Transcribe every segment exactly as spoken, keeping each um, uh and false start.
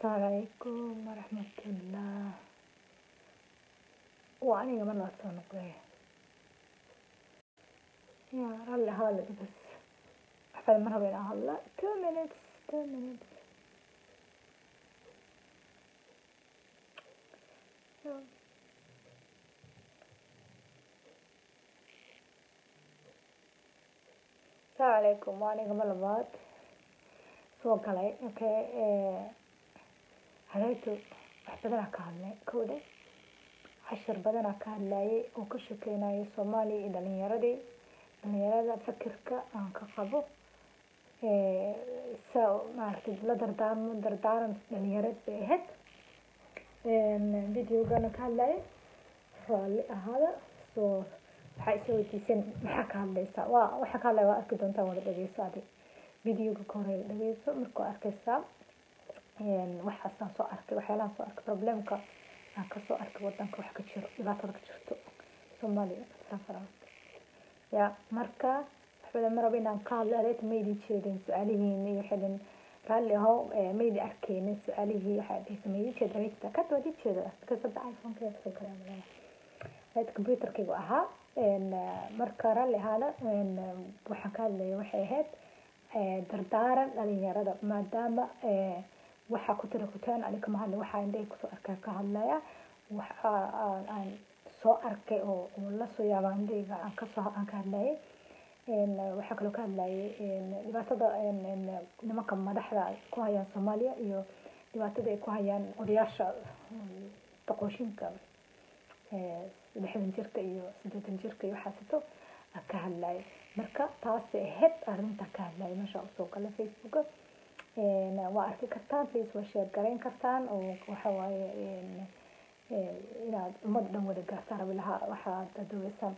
Assalamualaikum warahmatullah. Waa aniga mar labaad soo noqday. Yaa ralli hadal bas. Waxay mar hore inaan hadla two minutes two minutes. Yaa. Assalamualaikum waa aniga mar labaad soo galay. Okay ee halayto wax badan ka hadlay kowda cashar badan ka hadlayay oo ka shaqeynaayo Soomaali iyo dhalinyaradii dhalinyarada fikirka aan ka qabo ee soo maartay la dardaarmo dardaaran dhalinyarada bay ahayd een videogan ka hadlayay raalli ahaada soo waxay soo weydiiseen maxaa ka hadlaysaa waa waxa ka hadlay waa arki doontaa wada dhageyso adi videoga kore dhageyso markuu arkaysaa een waxa soo arkay waxyaalaha soo arkay problemka aan ka soo arkay wadanka wax ka jiro dhibaatada ka jirto Soomaaliya safaran ya marka waxba ma rabo inaan ka hadlo adeeg meedi jeedin su'aalihiin iyo xilin raalli aho meedi arkeen su'aalihii waxa ay sameeyay jeedinta ka toodi jeeda ka sadda iPhone ka soo kala هاد كمبيوتر كيغو أها إن مركا رالي هذا إن وحا كان لي وحي هاد دردارا لالي يرادا مادام وحا كتر كتان عليكم هالي وحا عندي كسو أركا كهاللايا وحا عن سو أركي ولا سو يابا عندي عن كسو عن كهاللاي إن وحا كلو كهاللاي إن لباتدا إن إن نمكا مدحدا كوهيان صوماليا إيو لباتدا كوهيان ودياشا تقوشينكا lixdan jirka iyo siddeetan jirka iyo xasato ka hadlay marka taas ahayd arinta ka hadlay ma sha Allah kala Facebook ee waa arki kartaan please waa share gareyn kartaan oo waxa waaye ee inaad ummadan wada gaartaan bilaha waxa dadweysan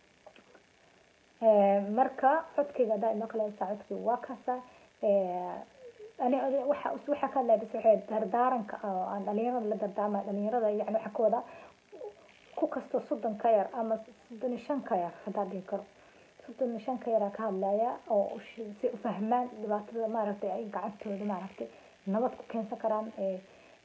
ee marka codkayga daaima kala saacadkii waa kasa ee ani waxa waxa ka hadlay waxay dardaaranka aan dhalinyarada la dardaarma dhalinyarada yani waxa kooda ku kasto soddon ka yar ama soddon iyo shan ka yar hadaa dhigi karo soddon iyo shan ka yar ka hadlaya oo si u fahmaan dhibaatada maaragtay ay gacantooda maaragtay nabad ku keensan karaan ee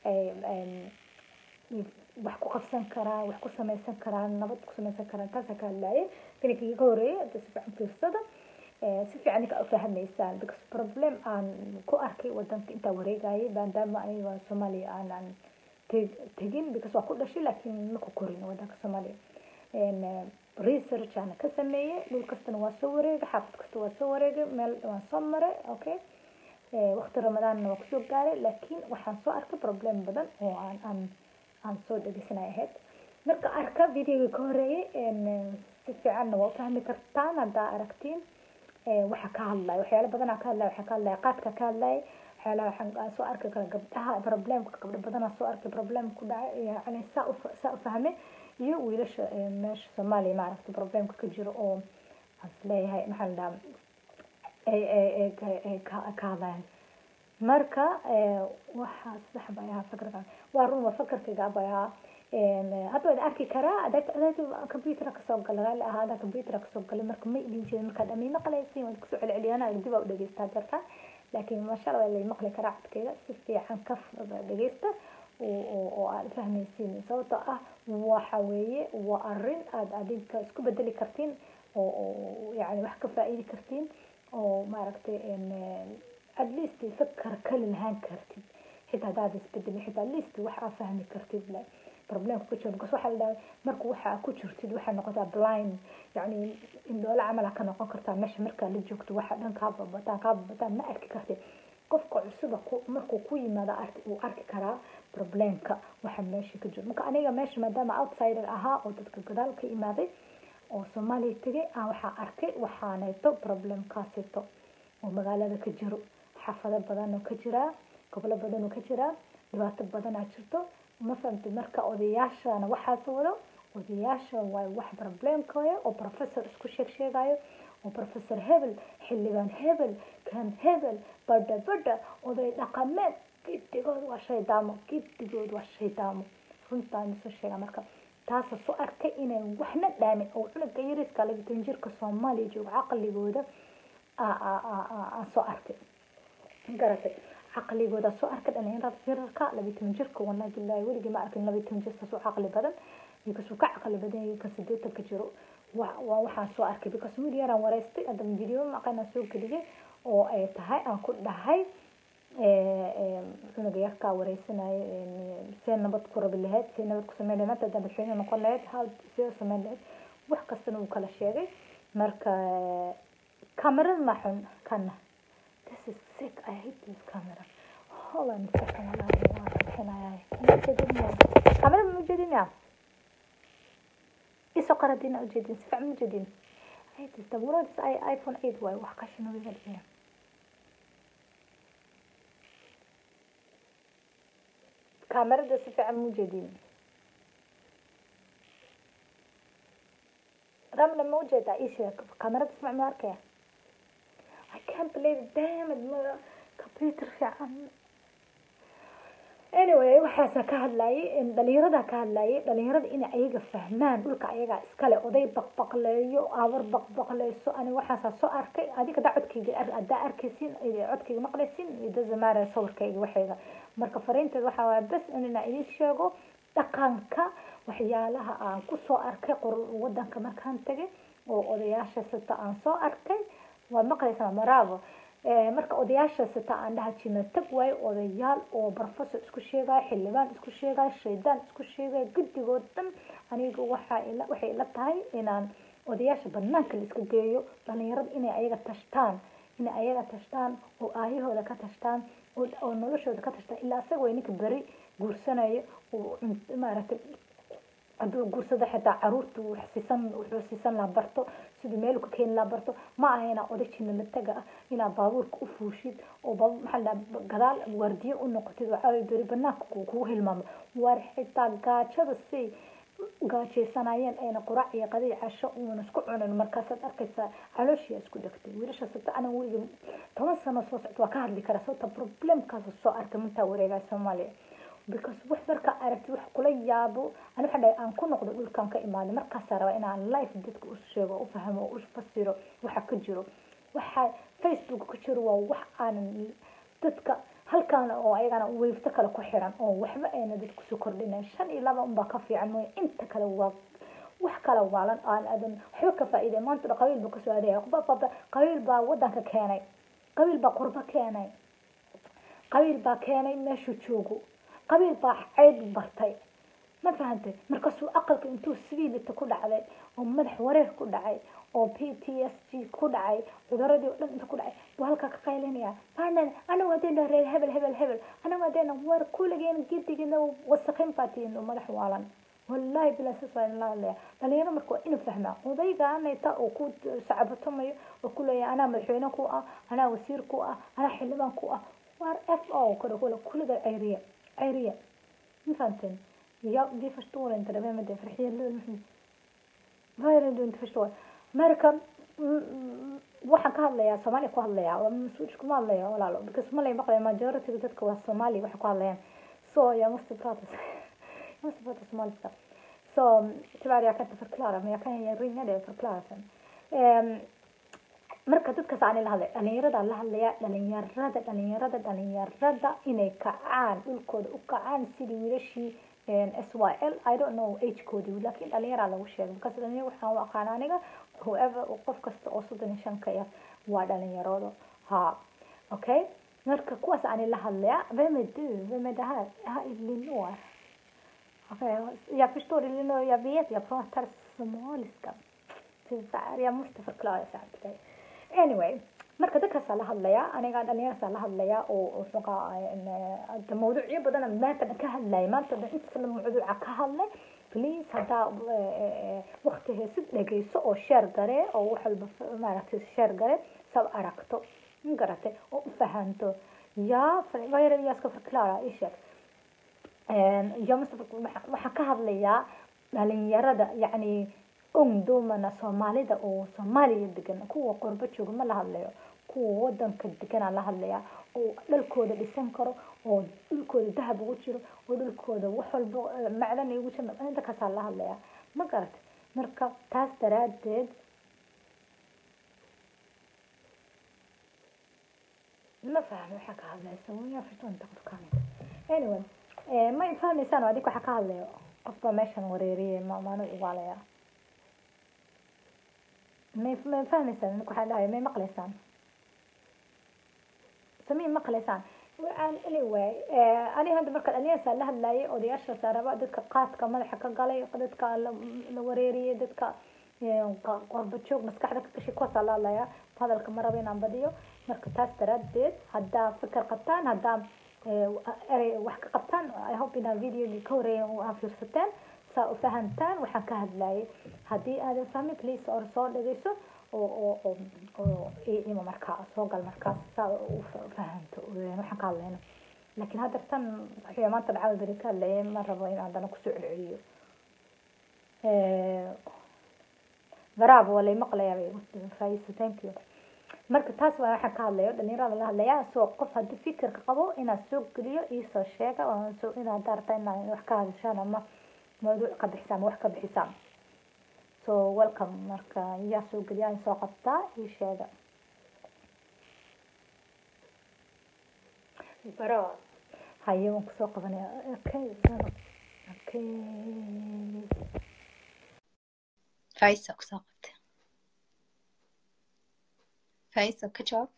ee wax ku qabsan karaan wax ku samaysan karaan nabad ku samaysan karaan taas ka hadlaya finikii hore si fiican fiirsada ee si fiican ka fahmaysaan because problem aan ku arkay wadanka inta wareegayay maadaama aniga Soomaaliya aan تجين بكسوة كل شيء لكن نكو كورين وداك الصومالي إن ريسيرش أنا كسمية لو كستن وصورة حافظ كستن وصورة مال وصمرة أوكي إيه وقت رمضان وقتو قاري لكن وحن سو أركب بروبلم بدن وعن عن عن صوت دي سنة هاد مركا أركب فيديو كوري إن سفي عنه وفهمي كرتان هدا أركتين إيه وحكا الله وحيالا بدن عكا الله وحكا الله قاتك كا الله حالا waxaan soo arkay kala gabdhaha problemka gabdho badan soo arkay problem ku dhacay yani saa saa fahmay iyo wiilasha meesha Soomaaliya ma aragtay problemka ka jiro oo asleeyahay maxal dam ay ay ay ka kaadaan marka waxa saxbaya fakrada waa run waa fakarkayga abaya een hadda wada arki karaa adag adag computer ka soo galay ahada computer ka soo galay marka ma idin jeedin marka dhamiina qalaysiin wad ku soo celceliyana dib u dhageystaa jarta لكن ما شاء الله اللي مقلي كراعت كذا سفي عن كف دقيسته وفهمي سين صوته وحويه وأرن أد أدين كسكوب بدلي كرتين ويعني وحكي فائدة كرتين وما ركتي إن أدليست يفكر كل الهان كرتين حتى هذا يستبدل حتى أدليست وحا فهمي كرتين لا problem كوتشر بس waxa markuu waxa ku jirtid waxa noqotaa blind yani in doola amal ka noqon kartaa meesha marka la joogto waxa dhan ka babataan ka babataan ma arki kartid qofka cusub markuu ku yimaado arki uu arki karaa problemka waxa meesha ka jiro marka aniga meesha maadaama outsider ahaa oo dadka gadaal ka imaaday oo Soomaaliya tagay aan waxa arkay waxaanayto problemkaasito oo magaalada ka jiro xafada badan oo ka jira gobol badan oo ka jira dhibaato badan ay jirto ما فهمت مركا أودياشا أنا واحد صوره أودياشا واحد بروبلم كويه أو بروفيسور إسكو شيك شيء غايو أو بروفيسور هيبل حلبان هيبل كان هيبل بردا بردا أودي نقمت كيف تقول وشيء دامو كيف تقول وشيء دامو فهمت أنا سو شيء مركا تاسو سو أركي إنه وحنا دائما أو أنا جيرس قال لي تنجر كصومالي جو عقل لي بوده آ آ آ آ سو أركي قرأت caqligooda soo arkay dhalinyarada firarka laba iyo toban jirka wallahi billahi weligii ma arkin laba iyo toban jirka soo caqli badan because uu ka caqli badan yahay ka sideetan ka jiro waa waxaan soo arkay because wiil yaraan wareystay adam video maqana soo geliyay oo ay tahay aan ku dhahay ee cunuga yarka wareysanay seen nabad ku rabi lahayd seen nabad ku sameeyay maanta dadashayna noqon lahayd hal soo sameeyay wax kastana uu kala sheegay marka kamerada ma xun kana this is sick I hate this camera hold on a second wallahi kamerada ma jeedinaa iso qaradina u jeedin si fiican u jeedin I hate this the world is iPhone eight way wax ka shino weeyaan kamerada si fiican u jeedin ramla ma ujeeda isha kamerada si fiican arkaya I can't believe it damn it ma computer fiican anyway waxaas ka hadlayay in dhalinyarada ka hadlayay dhalinyarada in ayaga fahmaan dhulka ayaga iskale oday baqbaqleeyo awar baqbaqleeso ani waxaas soo arkay adiga dacodkayga aad arkaysin codkayga maqlaysin ida zamaara sawirkayga waxayga marka fariinteed waxa waa bas inaan idin sheego dhaqanka waxyaalaha aan ku soo arkay wadanka markaan tagay oo odayaasha sita aan soo arkay waa maqlaysaa maraabo marka odayaasha sita aan dhaha jina tag way odayaal oo professor isku sheegay xildhibaan isku sheegay shaydaan isku sheegay guddigood dhan aniga waxa ila waxay ila tahay inaan odayaasha banaanka la iska geeyo dhalinyarada inay ayaga tashtaan inay ayaga tashtaan oo aayahooda ka tashtaan oo noloshooda ka tashtaan ilaa asaga way ninka bari guursanayo oo maaragtay haduu guursada xitaa caruurtu xisisan wuxuu xisisan la barto sidoo meel ku keen la barto ma ahayna odajina la taga ina baabuurka u fuushid oo baabuur maxalla gadaal wardiyo u noqotid waxa ay bari banaanka ku hilmaamo war xitaa gaajada si gaajeysanayeen ayna quraac iyo qadiy casho uuna isku cunin markaas aad arkaysa calooshiya isku dhagtay wiilasha sabta ana weliga toban sano soo socdo waa ka hadli kara sabta problemkaas soo arkay inta wareega Soomaaliya because wax marka aragti wax kula yaabo ana waxa aan ku noqdo dhulkan ka imaado markaas raba inaan live dadka u sheego u fahmo u fasiro waxa ka jiro waxa Facebook ku jiro waa wax aan dadka halkaan oo ayagana weefta kala ku xiran oo waxba ayna dadku soo kordhinay shan iyo laba unba ka fiican mooy inta kale waa wax kala waalan aan adan waxba ka faa'iido maanta qabiil buu ka soo aaday qaba qabiil baa wadanka keenay qabiil baa qurba keenay qabiil baa keenay meeshu joogo qabiil baa ceeb bartay ma fahantay markaasuu aqalka intuu sibiilita ku dhacday oo madax wareer ku dhacay oo P T S D ku dhacay cuduradii dhan inta ku dhacay buu halka ka qaylinaya aanan ana wadayna reer hebel hebel hebel ana wadayna war kuligeen gidigina wasaqin baatiin oo madax waalan wallahi bila sallallahu alayhi dhalinyaro markuu inuu fahmaa odayga anayta oo ku sacabato mayo oo kuleeyahay ana madaxweyne ku ah ana wasiir ku ah ana xildhibaan ku ah war F O kala kuliga ayriya ayriya infantin يا دي فشتور انت لما ما فرحيه له غير انت فشتور marka waxa ka hadlaya Soomaali ku hadlaya waa masuul ku hadlaya walaalo because Soomaali maqlay majority dadka waa Soomaali waxa ku hadlayaan so ya mustafaat mustafaat Soomaali so tabaariya ka tafarklara ma kan yarin hada tafarklara em marka dadka saani la hadlay dhalinyarada la hadlaya dhalinyarada dhalinyarada dhalinyarada inay kacaan dhulkooda u kacaan sidii wiilashii S Y L I don't know age code laakiin dhalinyarada lagu sheegay marka sidoo waxaan u aqaan aniga whoever qof kasta oo soddon iyo shan ka yar waa dhalinyarado ha okay marka kuwaas aan la hadlaya bamadu bamada ha Illinois okay ya förstår Illinois jag vet jag pratar somaliska så jag måste förklara så här anyway marka dadka la hadlaya aniga dhalinyarada la hadlaya oo suuqa ee mawduucyo badan maanta ka hadlay maanta inta mawduuca ka hadlay please hada waqti heesid dhageyso oo share gare oo wax walba maaragtay share gare sab aragto ingarate oo fahanto ya fayra yaska förklara isha een ya mustafa waxa ka hadlaya dhalinyarada yani ungdomana Soomaalida oo Soomaaliya degan kuwa qurba jooga ma la hadlayo kuwa wadanka degan la hadlaya oo dalkooda dhisan karo oo dhulkooda dahab ugu jiro oo dhulkooda wax walba macdan ugu jiro inta ka la hadlaya ma garat marka taas daraadeed ما فاهم waxa ka hadlayso wiina fitan taqad kaamid anyway ee ma fahmaysan adiga waxa ka hadlayo qofka meeshan wareeriyay ma maana igaalaya ما ما فهمتان انك waxa dhahay ma maqlaysan samee maqlaysan waan anyway ani hada marka aliyaasa la hadlayay odayaasha saaraba dadka qaadka madaxa ka galay dadka la wareeriyay dadka qorba joog maskaxda ka gashay kuwa salaalaya hadalka ma rabo inaan badiyo marka taas daraadeed hadda fikir qabtaan hadda ee wax ka qabtaan I hope in video ka horeeyo oo fiirsataan saa u fahantaan waxaan ka hadlayay hadii aad fahmi please or soo dhageyso oo oo oo ee marka soo gal marka saa u fahanto waxaan ka hadlayna laakiin hadda tan waxay maanta dhacay barika leeyahay ma rabo in aan ku soo celiyo ee bravo wala maqlayaa fayso thank you marka taas waa waxa ka hadlayo dhalinyarada la hadlayaa soo qof hadii fikir ka qabo inaad soo galiyo iyo soo sheega oo soo inaad dartaan inaad wax ka hadashaan ama mawduuc ka bixisaan wax ka bixisaan so welcome marka yaa soo galiyaa soo qabtaa iyo sheega baro hayo ku soo qabanaya okay okay فايسة كساقت فايسة كجوب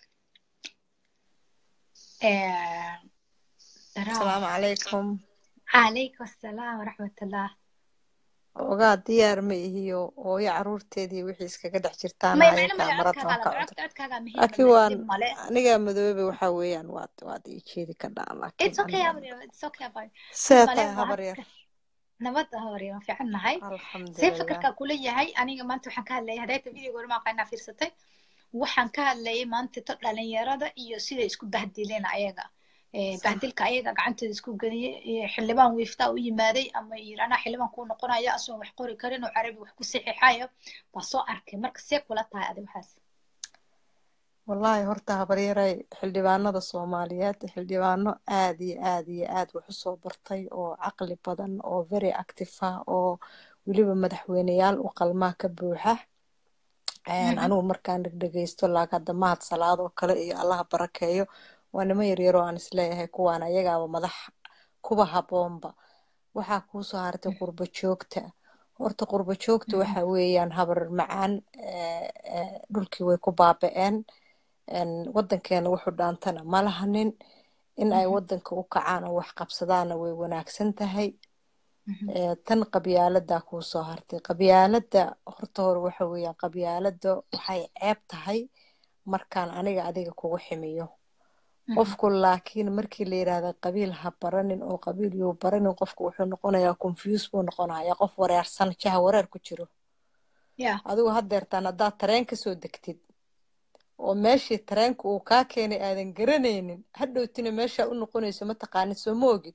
آه... السلام عليكم عليكم السلام ورحمة الله ogaa diyaar ma ihiyo ooyo caruurteedii wixii iskaga dhex jirtaan ما ayay ما ما kaamarad عدك waan ka هذا codray عدك هذا مهم laakiin بس waan دم ماله aniga madoobe waxa weeyaan waad waad ii jeedi ka dhaa laakiin it's okay يا aniga مريم it's okay باي دم see ماله tahay habar ما yar نبض هوري ما في عنا هاي سيف فكر alxamdulilah ككلية هاي أنا ما أنت وحن كهلا هداية الفيديو قول ما قلنا في رستي وحن كهلا ما أنت تطلع لين يرادا يصير يسكو بهدلين عياقة sax بهدلك عياقة قعنت يسكو جني حلبان ويفتح ويماري أما يرانا حلبان كون قنا يا أصلا وحقوري كرين وعربي وحكو سيحي حاجة بس أركي مركز سيك ولا تاي أدي بحس wallaahi horta habar yaray xildhibaanada Soomaaliyeed xildhibaano aad iyo aad iyo aad wax u soo bartay oo caqli badan oo very active ah oo weliba madaxweynayaal u qalmaa ka buuxa anigu markaan dhegeysto laakiin hadda mahad salaad oo kale iyo allaha barakeeyo waa nimo yaryar oo aan isleeyahay kuwaan ayagaaba madax kuba haboonba waxaa kuu soo hartay qurbo joogta horta qurbo joogta waxa weeyaan habar macaan dhulkii way ku baaba'een wadankeena wuxuu dhaantana ma lahanin in ay wadanka u kacaan oo wax qabsadaana way wanaagsan tahay tan qabyaalada kuu soo hartay qabyaalada horta hore waxa weeyaan qabyaalada waxay ceeb tahay markaan aniga adiga kugu ximiyo qofku laakiin markii la yiraahdo qabiil ha baranin oo qabiil yuu baranin qofku wuxuu noqonayaa confuse buu noqonayaa qof wareersan jaha wareer ku jiro adigu haddeertaan haddaad tareen ka soo degtid oo meeshii tareenka uu kaa keenay aadan garanaynin hadhowtina meesha u noqonayso ma taqaanid soo ma ogid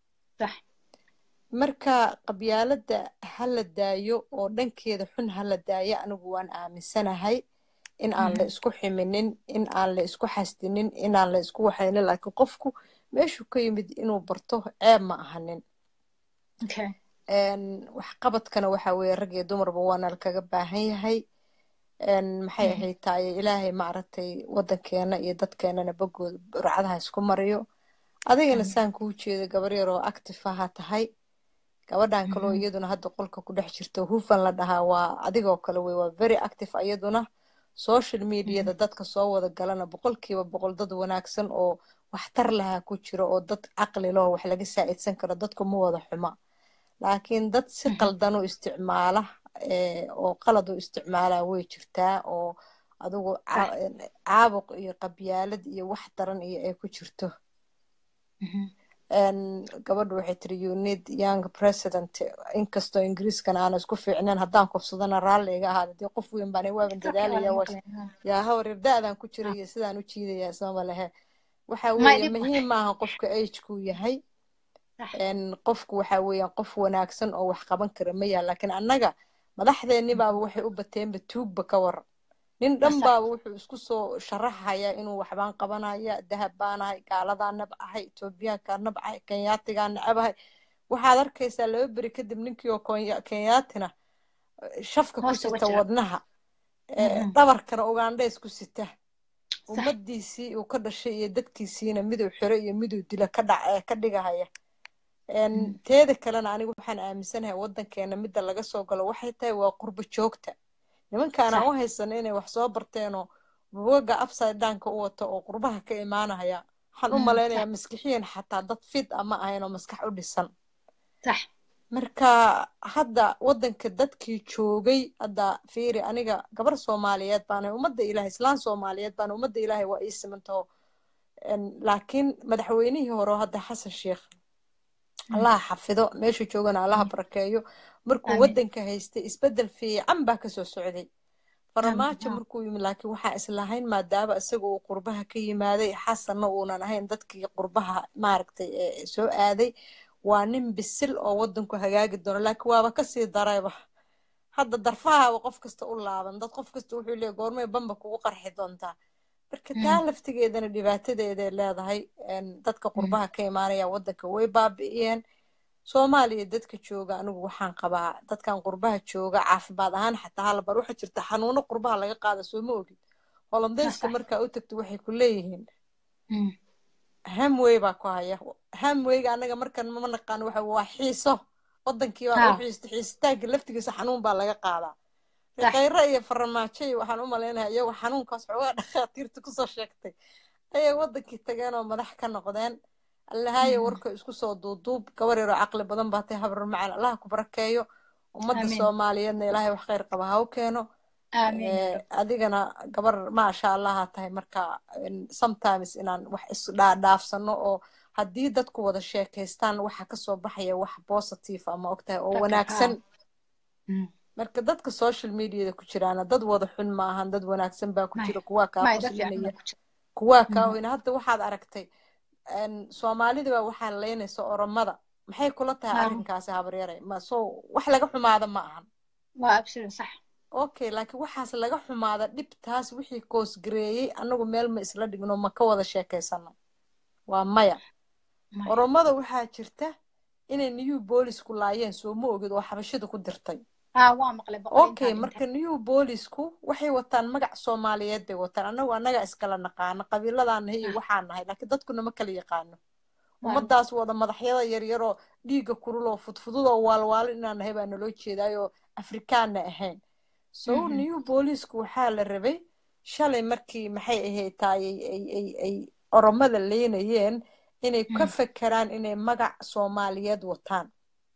marka qabyaalada ha la daayo oo dhankeeda xun ha la daayo anigu waan aaminsanahay in aan la isku ximinin in aan la isku xasdinin in aan la isku waxaynin laakiin qofku meeshuu ka yimid inuu barto ceeb ma ahanin wax qabadkana waxa weeye rag iyo dumarba waana lakaga baahan yahay maxay ahayd taay ilaahay maaragtay wadankeena iyo dadkeenana bagooda burcadaha isku mariyo adigana saan kuu jeeda gabar yar oo active aha tahay gabadhan kaloo iyaduna hadda qolka ku dhex jirto hufan la dhahaa waa adigoo kale wey waa very active iyaduna social mediada dadka soo wada galana boqolkiiba boqol dad wanaagsan oo waxtar lahaa ku jiro oo dad caqli loo wax laga saacidsan karo dadku ma wada xuma laakiin dad si qaldan u isticmaala oo qalad u isticmaala way jirtaa oo adigu caabuq iyo qabyaalad iyo wax daran iyo ay ku jirto gabadhu waxay tiri you need young president inkastoo ingiriiskana aan isku fiicneen haddaan kufsadana raalli iga ahaada dee qof weyn baan waaban dadaalaya yaa hawar irdaadan ku jira iyo sidaan u jiidayaa sooma lehe waxa weeye muhiim maaha qofka agekuu yahay qofku waxa weeyaan qof wanaagsan oo wax qaban kara ma yaha laakiin annaga madaxdeenni baaba waxay u bateenba tuugba ka waran nin dhan baaba wuxuu isku soo sharaxayaa inuu waxbaan qabanaya dahab baanahay gaaladaa nabcahay etoobiyaankaa nabcahay kenyaatigaa nacabahay waxaad arkaysaa laba beri kadib ninkii oo kenyaatina shafka ku sita wadnaha dhabarkana ugandheys ku sita صح ummadiisii uu ka dhashay iyo dadkiisiina miduu xiro iyo miduu dila ka dhac ee ka dhigahaya een مم. teeda kalena anigu waxaan aaminsanahay waddankeena midda laga soo galo waxay tahay waa qurbo joogta nimankaan aan u صح haysano inay wax soo barteenoo buugaga upside downka u wato oo qurbaha ka imaanaya waxaan u مم. malaynayaa صح maskixiyan xataa dad fit ama ahayn oo maskax u dhisan صح marka hadda waddanka dadkii joogay hadda fiiri aniga gabar soomaaliyeed baanahay ummadda ilaahay islaan soomaaliyeed baana ummadda ilaahay waa ii simantaho een, laakiin madaxweynihii hore oo hadda xasan sheekh مم. allaha xafido meesha joogana allaha مم. barakeeyo markuu آمين waddanka haystay isbeddel fiican baa kasoo socday آمين farmaajo آه. markuu yimid laakiin waxaa islahayn maadaama isaga uu qurbaha ka yimaaday xasanna uunan ahayn dadkii qurbaha maaragtay ee soo aaday waa nin bisil oo waddanku hagaagi doono laakiin waaba kasii darayba hadda darfahaaba qof kasta u laaban dad qof kasta wuxuu leeyahay goormay bamba kugu qarxi doontaa marka taa مم. laftigeedana dhibaatadeeday leedahay een, dadka مم. qurbaha ka imaanaya waddanka way baabi'iyeen soomaaliya dadka jooga anigu waxaan qabaa dadkan qurbaha jooga caafimaad ahaan xataa halabar waxaa jirta xanuuno qurbaha laga qaada soo ma ogid آه holandayska صح markaa u tagto waxay ku leeyihiin مم. hamway baa ku haya hamwayga anaga markan ma naqaan waxa waa xiiso wadankii baa u آه xiisto xiisitaanka laftigiisa xanuun baa laga qaadaa صح khayra iyo farmaajo iyo waxaan u malaynayaa iyagoo xanuunkaas xoogaa dhakhaatiirta kusoo sheegtay ayay wadankii tageen oo madax ka noqdeen allahaayo مم. warka isku soo duuduub gabar yaroo caqli badan baa tay habar macaan allaha ku barakeeyo ummadda آمين soomaaliyeedna ilaahay wax khayr qaba ha u keeno آمين يا Eh, رب adigana gabar maasha allaha tahay marka in sometimes inaan wax isdhaadhaafsano oo haddii dadku wada sheekaystaan waxa kasoo baxaya wax positive ama ogtahay oo فكر wanaagsan ها مم. marka dadka social mediada ku jiraana dad wada xun ma ahan dad wanaagsan baa ku ما jira kuwaa kaa ما يدفع qoslinaya عنه كتير kuwaa kaa مم. oyna hadda waxaad aragtay een, soomaalida baa waxaa leynaysa oromada maxay kula tahay آه arrinkaasi habaryaray ma soo wax laga xumaada ma ahan وأبشر صح okay laakiin waxaas laga xumaada dhibtaas wixii koosgareeyey anagu meel ma isla dhigno ma ka wada sheekaysano waa maya ما oromada waxaa jirta inay new boolisku laayeen soo ma ogid oo xabashida ku dirtay آه وامقلب بقرين okay تان marka انت new boolisku waxay wataan magac soomaaliyeed bay wataan anagu annaga iskala naqaano qabiiladaan nahay iyo آه waxaan nahay laakiin dadkuna ma kala yaqaano وارو ummadaas wada madaxyada yaryaroo dhiigga kulul oo fudfudud oo waalwaalin inaan nahay baa naloo jeedaayoo afrikaanna ahayn so مهم. new boolisku waxaa la rabay shalay markii maxay ahayd taay ay ay ay ay oromada leynayeen inay ka مم. fekeraan inay magac soomaaliyeed wataan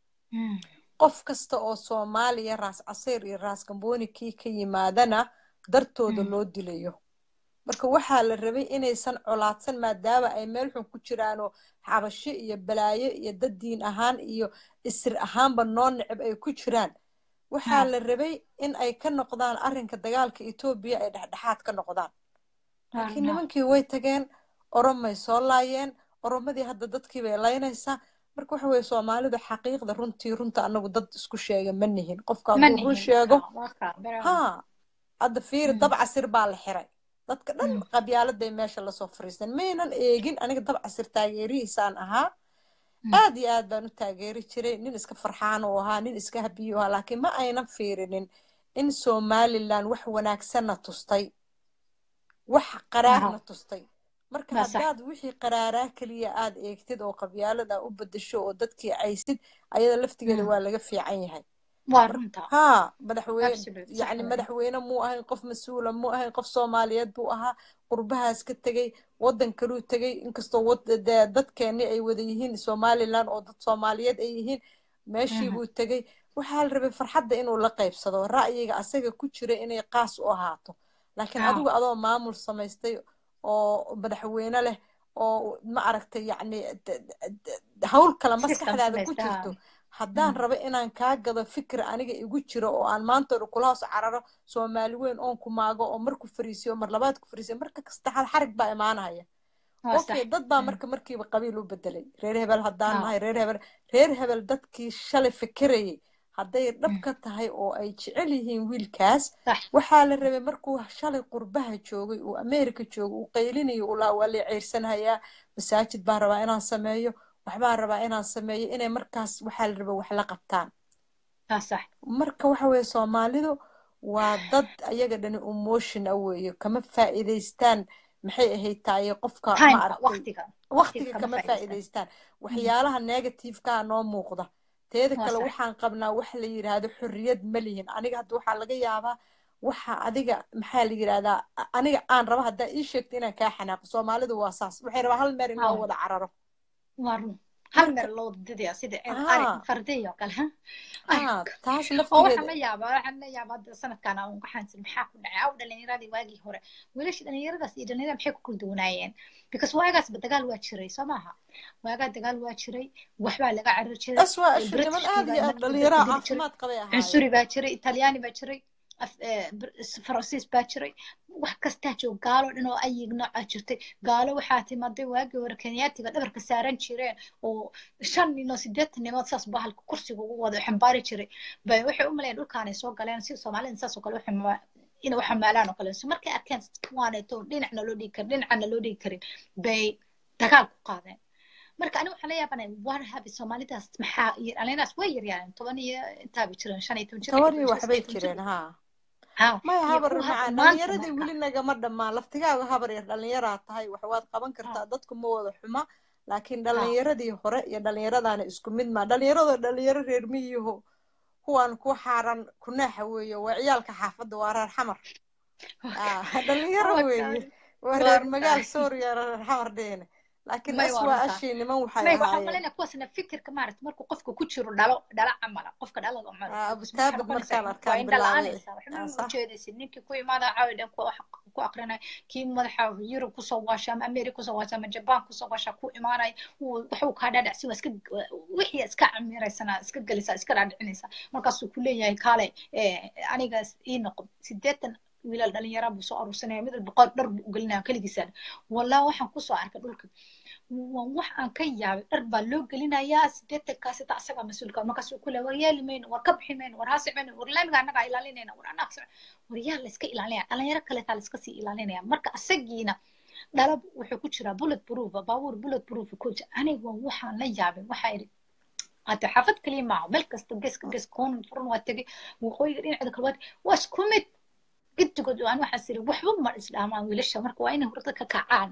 مم. qof kasta oo soomaaliya raas casiir iyo raas gambooni kii ka yimaadana dartooda مم. loo dilayo marka waxaa la rabay inaysan colaadsan maadaama ay meel xun ku jiraanoo xabasho iyo balaayo iyo dad diin ahaan iyo isir ahaanba noo neceb ay ku jiraan waxaa آه la rabay in ay ka noqdaan arrinka dagaalka etoobiya ay dhexdhexaad ka noqdaan laakiin آه nimankii way tageen oromay soo laayeen oromadii hadda dadkii bay laynaysaa marka waxa weeye soomaalidu xaqiiqda runtii runta anagu dad isku sheega ma nihin qofka hadduu run منهن sheego آه واقع برام haa hadda fiiri مم. dab casir baa la xiray dadka dhan مم. qabyaaladay meesha lasoo fariisteen maynan eegin aniga dab casir taageerihiisaan ahaa مم. aad iyo aad baan u taageeri jiray nin iska farxaan uu ahaa nin iska habiyo ahaa laakiin ma aynan fiirinin in somaliland wax wanaagsanna tustay wax qaraarna آه tustay marka ما صح haddaad wixii qaraaraa keliya aad eegtid oo qabyaalada u bedesho oo dadkii caysid ayada laftigeeda مم. waa laga fiican yahay وارنتا ها madaxweyne absolute صح yacni وين madaxweyne muu ahayn qof mas-uula muu ahayn qof soomaaliyeed buu ahaa qurbahaas ka tegey waddan kaluu tegey inkastoo wad- dee dadkeeni ay wada yihiin somaliland oo dad soomaaliyeed ay yihiin meeshii مهم. buu tegey waxaa la rabay farxadda inuu la qaybsado ra'yiga asaga ku jira inay qaas u ahaato laakiin آه adigu adoo maamul samaystay oo madaxweyne leh oo ma aragtay yacni d- d- d- hawl kale سيستم maskaxdaada ku jirto سميستها haddaan مم. rabo inaan kaa gado fikir aniga igu jiro oo aan maanta hore kula hoos cararo soomaali weyn oon ku maago oo marku fariisiyo mar labaad ku fariisiyo marka kastaxaad xarig baa imaanaya آه okay صح dad baa مم. marka markiiba qabiil u bedelay reer hebel haddaan آه nahay reer hebel reer hebel dadkii shalay fikirayay hadday dhab مم. ka tahay oo ay jecel yihiin wiilkaas صح waxaa la rabay markuu shalay qurbaha joogay uu ameerika joogay uu qaylinayo uu lahaa waa la ceyrsanhayaa masaajid baan rabaa inaan sameeyo waxbaan rabaa inaan sameeyo inay markaas waxaa la rabay wax la qabtaan آه صح marka waxa weeye soomaalidu waa dad ayaga dhani emotion ah weeye kama faa'iidaystaan maxay ahayd tahay qofka ma time aragtay waqtiga waqtiga waqtiga kama kama faa'iidaystaan faa'iidaystaan waxyaalaha negative-ka noo muuqda teeda waa kale sax waxaan qabnaa wax la yiraahdo xorriyad ma lihin aniga hadda waxaa laga yaabaa waxa adiga maxaa la yiraahdaa a- aniga aan raba haddaa ii sheegto inaan kaa xanaaqo soomaalidu waa saas waxay rabaa hal meer in loo haa wada cararo waa run hal marka mer loo didaya sida ari haa fardiyo kale ha haa taas oo waxaan laftigeeda la yaabaa waxaan la yaabaa hadda sanadkan aan waxaan tir maxaa ku dhacay aw dhalinyaradii waagii hore wiilasha dhalinyaradaas iyo dhalinyarada maxay ku kala duwanaayeen because waagaasba dagaal waa jiray soo maaha waagaa dagaal waa jiray waxbaa laga carari jiray aswaa ashu niman britishkii aad baa iyo aad dadka dadka dhalinyaraha dili jiray caafimaad qabay ahaayeen cunsuri baa jiray talyaani baa jiray af- eh, Br- faransiis baa jiray wax kastaa jooga gaalo dhan oo ayig nooca jirtay gaalo waxaa timaday waagii hore kenyaatiga dhabarka saaran jireen oo shan nin oo sideetan nimood saas bahalka kursiga ugu wada xambaari jiray bay waxay u maleyn dhulkaanay soo galeen si soomaalida saas oo kale u xama- inay u xamaalaan oo kale so markay arkeen waaneeto dhinacna loo dhigi karin dhinacana loo dhigi karin bay dagaal ku qaadeen marka aniga waxaan la yaabanay war habi soomaalidaas maxaa alinaas way yaryaareen toban iyo intaaba jireen shan iyo toban jir toban toban iyo jir waxbay sideed toban jir jireen haa haa maya iyo habar kuwa hadda macaan maanta dhalinyaradii marka weli nagama dhammaan laftigaaga habar yar dhalinyaraa tahay wax waad qaban haa kartaa dadku ma wada xuma laakiin haa dhalinyaradii hore iyo dhalinyaradaana isku mid maa dhalinyaradoo dhalinyaro reer miyiho kuwaan ku xaaran kunaaxa weeye waa ciyaalka xaafadda waa reer xamar ah dhalinyaro waa weeye tahay waa waa reer runtaa magaal sooriya reer xamar dheene laakiin may waa aswaa runtaa ashii niman waxay may waxaan ahaayeen malaynaya kuwaasna fikirka maaragta markuu qofka ku jiro dhalo dhalo camala qofka dhalada umar Ah, because maxaa abutaabad noqonaysaa markaan waa arkaan indha bilaabay la-aanaysaa waxba ah, ma sax ujeedaysid ninkii ku imaada caawi dhan ku ku aqrinaya kii madaxa yurub kusoo waasha ama america kusoo waasha ama jaban kusoo waasha ku imaanaya wuu- waxuu kaa dhaadhacsi waa iska wixii iska camiraysanaa iska gelisaa iska dhaadhicinaysaa markaasuu ku leeyahay kaale eh, anigaas ii noqon sideetan wiilal dhalinyara buu soo aruursanaya mid walba qor dhar buu u gelinaya keligiisa wallah waxaan kusoo arkay dhulka waa wax aan ka yaabay dhar baa loo gelinayaa sideetankaasi ta asagaa mas-uulka markaasuu ku le war yeeli mayno war ka bixi mayno war haasi mayno war laamiga annagaa ilaalinayna war annaga si- war yaa layska ilaalinaya dhalinyaro kaleetaa layska sii ilaalinaya marka asagiina dhalab wuxuu ku jiraa bullet proof baabuur bullet proof ku jira aniga waxaan la yaabay waxaa idhi hadda xaafad kaliya maaha meel kasta geeska gees koon furan waa tegay waqooyiga dhinaceeda kale waa tegay waa isku mid gidigood aan waxaas iri waxba ma isdhaamaan wiilasha marka waa inay hurda ka kacaan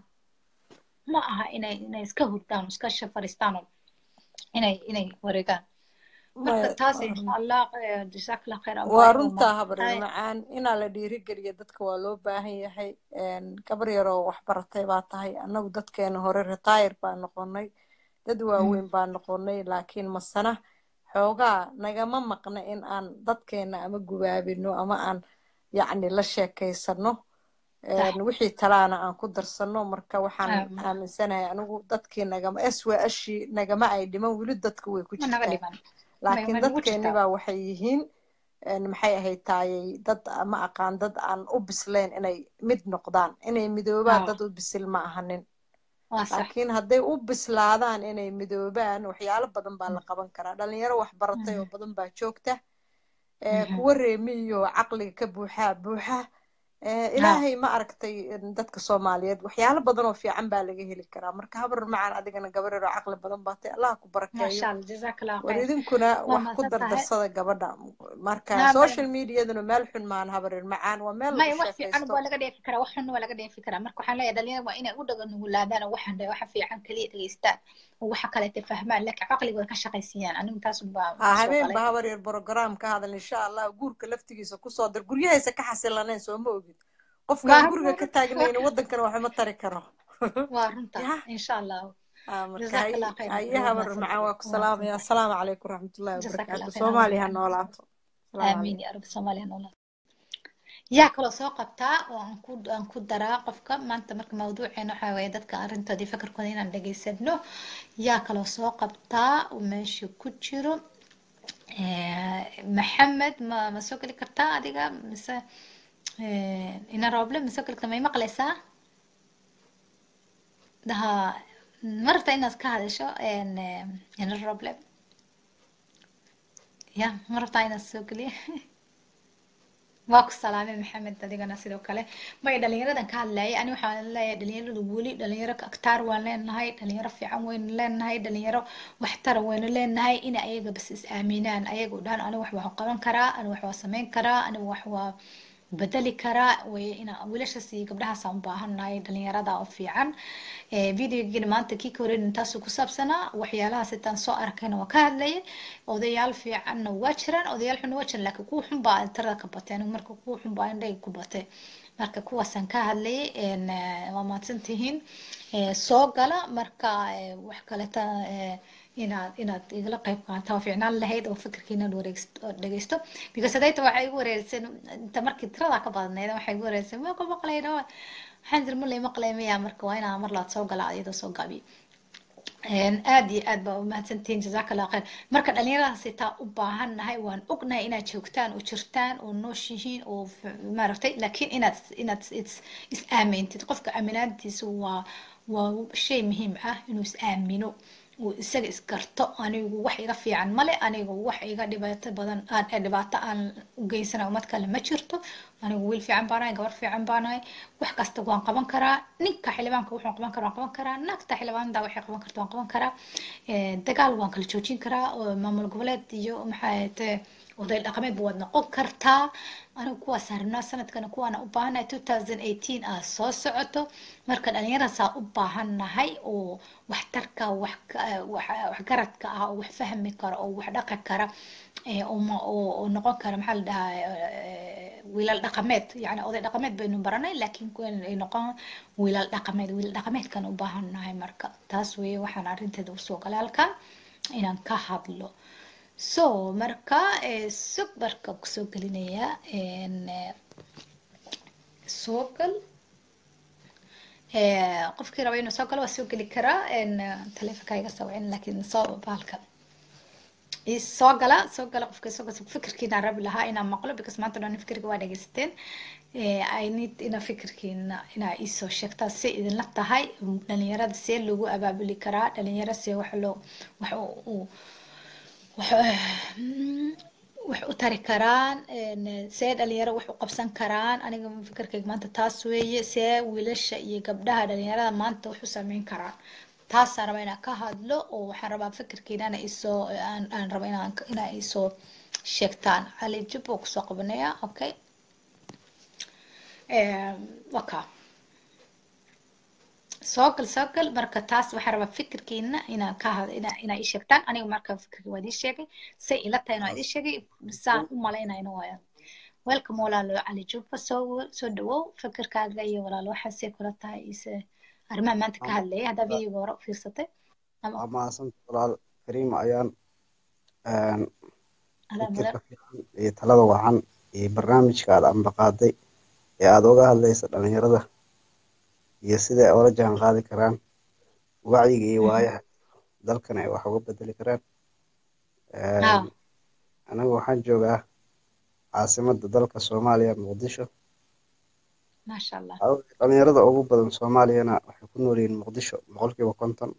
ma aha inay inay iska hurdaan oo iska shafariistaan oo inay inay wareegaan marka maya taas waa insha run- allah eh, jazakallah khayr waa abaayo runtaa uma habaryar ay macaan inaa la dhiirigeliyo dadka waa loo baahan yahay een, gabar yaroo wax baratay baa tahay annagu dadkeena hore retire baa noqonay dad waaweyn baa noqonay laakiin masana xoogaa nagama maqna in aan dadkeena ama gubaabino ama aan yacni la sheekaysano sax een, wixii talaana aan ku darsano marka waxaan aamin aaminsanahay anigu dadkii nagama eswa ashii nagama ay dhiman weli dadku way ku ma naga jirtaa dhiman may laakiin way nagu dadkeeni jirtaa baa waxay yihiin een, maxay ahayd taayay dad ma aqaan dad aan u bislayn inay mid noqdaan inay midoobaan haa dad u bisil ma ahanin waa sax laakiin hadday u bislaadaan inay midoobaan waxyaalo badan baa la qaban karaa dhalinyaro wax baratay oo badan baa joogta ee, kuwa reemiyo caqliga ka buuxaa buuxa ee, haa ilaahay ma aragtay in dadka soomaaliyeed waxyaalo badan oo fiican baa laga heli karaa marka habar macaan adigana gabar yaroo caqli badan baa tahay allah ku barakeeyo maasha allah jazakallah war khayr idinkuna waa wax ku mahadsan tahay dardarsada gabadha marka haa may social mediaduna meel xun maan habar yar macaan waa meel may lagu wax fiican sheekaysto waa laga dheefi karaa wax xunna waa laga dheefi karaa marka waxaan leeyahay dhalinyarada waa inay u dhaga nugulaadaan oo waxaan waxa fiican kaliya dhegeystaan oo waxa kaleete fahmaan laakiin caqligooda ka shaqaysiiyaan anigu taas baa ha soo habeen galay ba habar yar program ka hadal insha allah guurka laftigiisa kusoo dar guryahaysa ka xasilaneen soo ma ogid waa qofkaan guriga ka runta taagnayna wadankana waxma tari karo waa runta ya insha allah ah, marka jazakallah khayr haye waa habar mahadsan macaan tahay waa ku waa salaamaya mahadsan tahay asalaamu calaykum waraxmatullahi jazakallah wabarakaatu khayr habar soomaaliya ha macaan noolaato asalaamu amiin calaykum ya rabbi soomaaliya noolaa yaa kaloo soo qabtaa oo aan ku aan ku daraa qofka maanta marka mawduuceena waxaa weeye dadka arrintoodii fakarkooda inaan dhagaysano yaa kaloo soo qabtaa oo meesha ku jiro Eh, maxamed ma ma soo geli kartaa adiga mise eh, ina rooble ma soo geli kartaa may maqlaysaa daha ma rabtaa inaad ka hadasho en, eh, ina rooble ya ma rabtaa inaad soo geliyo waa ku salaamay maxamed adigana sidoo kale may dhalinyaradan ka hadlayay ani waxaan leeyahay dhalinyaradu weli dhalinyaro aktaar waan leenahay dhalinyaro fiican waynu leenahay dhalinyaro waxtara waynu leenahay in ayaga bas is aaminaan ayaga u dhahan aniga wax waan qaban karaa aniga wax waan samayn karaa aniga wax waa bedeli karaa way ina wiilashaas iyo gabdhahaas aan u baahannahay dhalinyarada oo fiican videogeena maanta kii ka horeyn intaasuu ku saabsanaa waxyaalahaas intaan soo arkayna waa ka hadlayay odayaal fiicanna waa jiraan odayaal xunna waa jiraan laakiin kuwa xun baa tirada ka batay anigu marka kuwa xun baa indhayga ku batay marka kuwaasaan ka hadlayay waa mahadsantihiin soo gala marka wax kaleta inaad inaad igala qayb qaata waa fiicnaan lahayd oo fikirkiina dhegeysto because hadayta waxay igu wareersan inta markii tirada ka badnayd waxay igu wareersan ma ku maqlayna waxaan jir ma lay maqlay miya marka waa inaan mar laad soo galaa iyadoo soo gaabi aad iyo aad baa u mahadsantihiin jazaaka allah khayr marka dhalinyaradaas xitaa u baahannahay waan ognahay inaad joogtaan oo jirtaan oo nooshihiin oo maaragtay laakiin inaad inaad is aamintid qofka aaminaantiisu waa waa shay muhiim ah inuu is aamino uu isaga isgarto anigu wax iga fiican male anigu wax iga dhibaato badan aan dhibaato aan u geysana umad kale ma jirto anigu wiil fiican baanahay gabar fiican baanahay wax kasta waan qaban karaa ninka xildhibaanka wuxuu qaban karaa waan qaban karaa naagta xildhibaanada waxay qaban kartaa waan qaban karaa dagaal waan kala joojin karaa oo maamul goboleed iyo maxay tahay oday dhaqameed waad noqon kartaa anigu kuwaas harnaa sanadkana kuwaana u baahanahay two thousand eighteen ah soo socoto marka dhalinyaradaasa u baahannahay oo waxtarka wax waxgaradka ah oo wax fahmi kara oo wax dhaqi kara oo noqon kara maxaa la dhahaa wiilal dhaqameed yani oday dhaqameed baynu baranay laakiin ay noqon wiilal dhaqameed wiilal dhaqameedkan u baahannahay marka taas weeye waxaan arrinteeda usoo galay halkan inaan ka hadlo so marka sug marka kusoo gelinaya soo gal qofkii raba inuu soo galo waa soo geli karaa taleefonka iga soo wicin laakiin soo baalka soo gala soo gala qofka soo gala fikirkiina rabi lahaa inaan maqlo because maanta dhan fikirka waa dhageysateen I need ina fikirkiina inaa iisoo sheegtaa si idinla tahay dhalinyarada see loogu abaabuli karaa dhalinyaro see wax loo wax uu wax u tari karaan see dhalinyaro wax u qabsan karaan aniga fikirkayga maanta taas weeye see wiilasha iyo gabdhaha dhalinyarada maanta wax u sameyn karaan taasaan rabaa inaan ka hadlo oo waxaan rabaa fikirkiinana isoo aan raba inaan inaa isoo sheegtaan cali jub oo kusoo qabanaya okay waka soo gal soo gal marka taas waxaan rabaa fikirkiina inaan ka hadlo inaa inaa ii sheegtaan aniga marka fikirkii waa idii sheegay say ila tahay inaa idii sheegay saan u malaynayno waaya welcome walaalo cali jubba soo soo dhawow fikirkaaga iyo walaalo waxaasay kula tahay ise arrimaha maanta ka hadlayay haddaa videoga hore u fiirsatay waa mahadsan walaal kariim ayaan fikirka fiican iyo talada wacan iyo barnaamijka aad ambaqaaday ee aad uga hadlaysa dhalinyarada iyo sida ay ula jaan qaadi karaan wacyiga iyo waayaha dalkan ay wax uga bedeli karaan anagu waxaan joogaa caasimadda dalka soomaaliya muqdisho maasha allah dhalinyarada ugu badan soomaaliyana waxay ku nool yihiin muqdisho boqolkiiba konton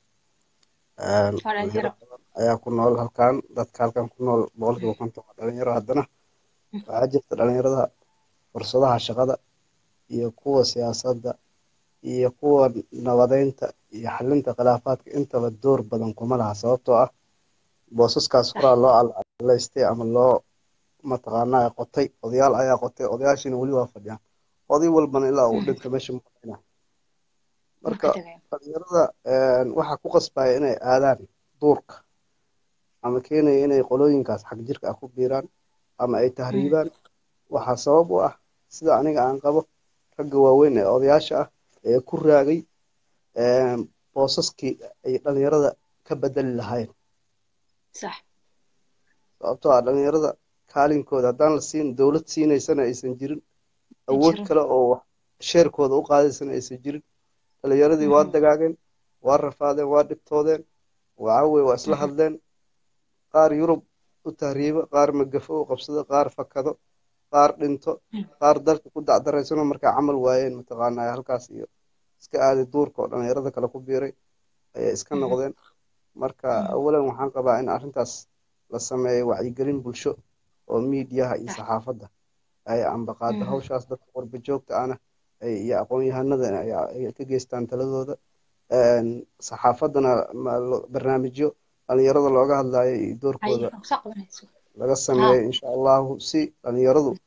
ayaa ku nool halkan dadka halkan ku nool boqolkiiba konton waa dhalinyaro haddana waxaa jirta dhalinyarada fursadaha shaqada iyo kuwa siyaasadda iyo kuwa nabadeynta iyo xalinta khilaafaadka intaba door badan kuma laha sababtoo ah boosaskaas horaa loo alaystay ama loo mataqaanaa qotay odayaal ayaa qotay odayaashiina weli waa fadhiyaan oday walbana ilaa uu dhinta meesha maqayna marka dhalinyarada waxaa ku qasbaya inay aadaan duurka ama keenaya inay qolooyinkaas xag jirka ah ku biiraan ama ay tahriibaan waxaa sabab u ah sida aniga aan qabo ragga waaweyn ee odayaasha ah ee ku raagay boosaskii ay dhalinyarada ka bedeli lahaayeen sax sababtoo ah dhalinyarada kaalinkooda haddaan la siin dowlad siinaysana aysan jirin awood kale oo sheerkooda u qaadaysana aysan jirin dhalinyaradii waa dagaageen waa rafaadeen waa dhibtoodeen waawey waa isla hadleen qaar yurub u tahriibo qaar magafo u qabsado qaar fakado qaar dhinto qaar dalka ku dacdaraysano markaa camal waayeen mataqaanaa halkaas iyo iska aaday duurka oo dhalinyarada kale ku biiray ayay iska noqdeen marka awalan waxaan qabaa in arrintaas la sameeyo wacyigelin bulsho oo miidiyaha iyo saxaafadda ay ambaqaado hawshaas dadka qurba joogta ahna iyo aqoon-yahanada ay ka geystaan taladooda saxaafaddana barnaamijyo dhalinyarada looga hadlayo iyo doorkooda laga sameeyo insha allahu si dhalinyaradu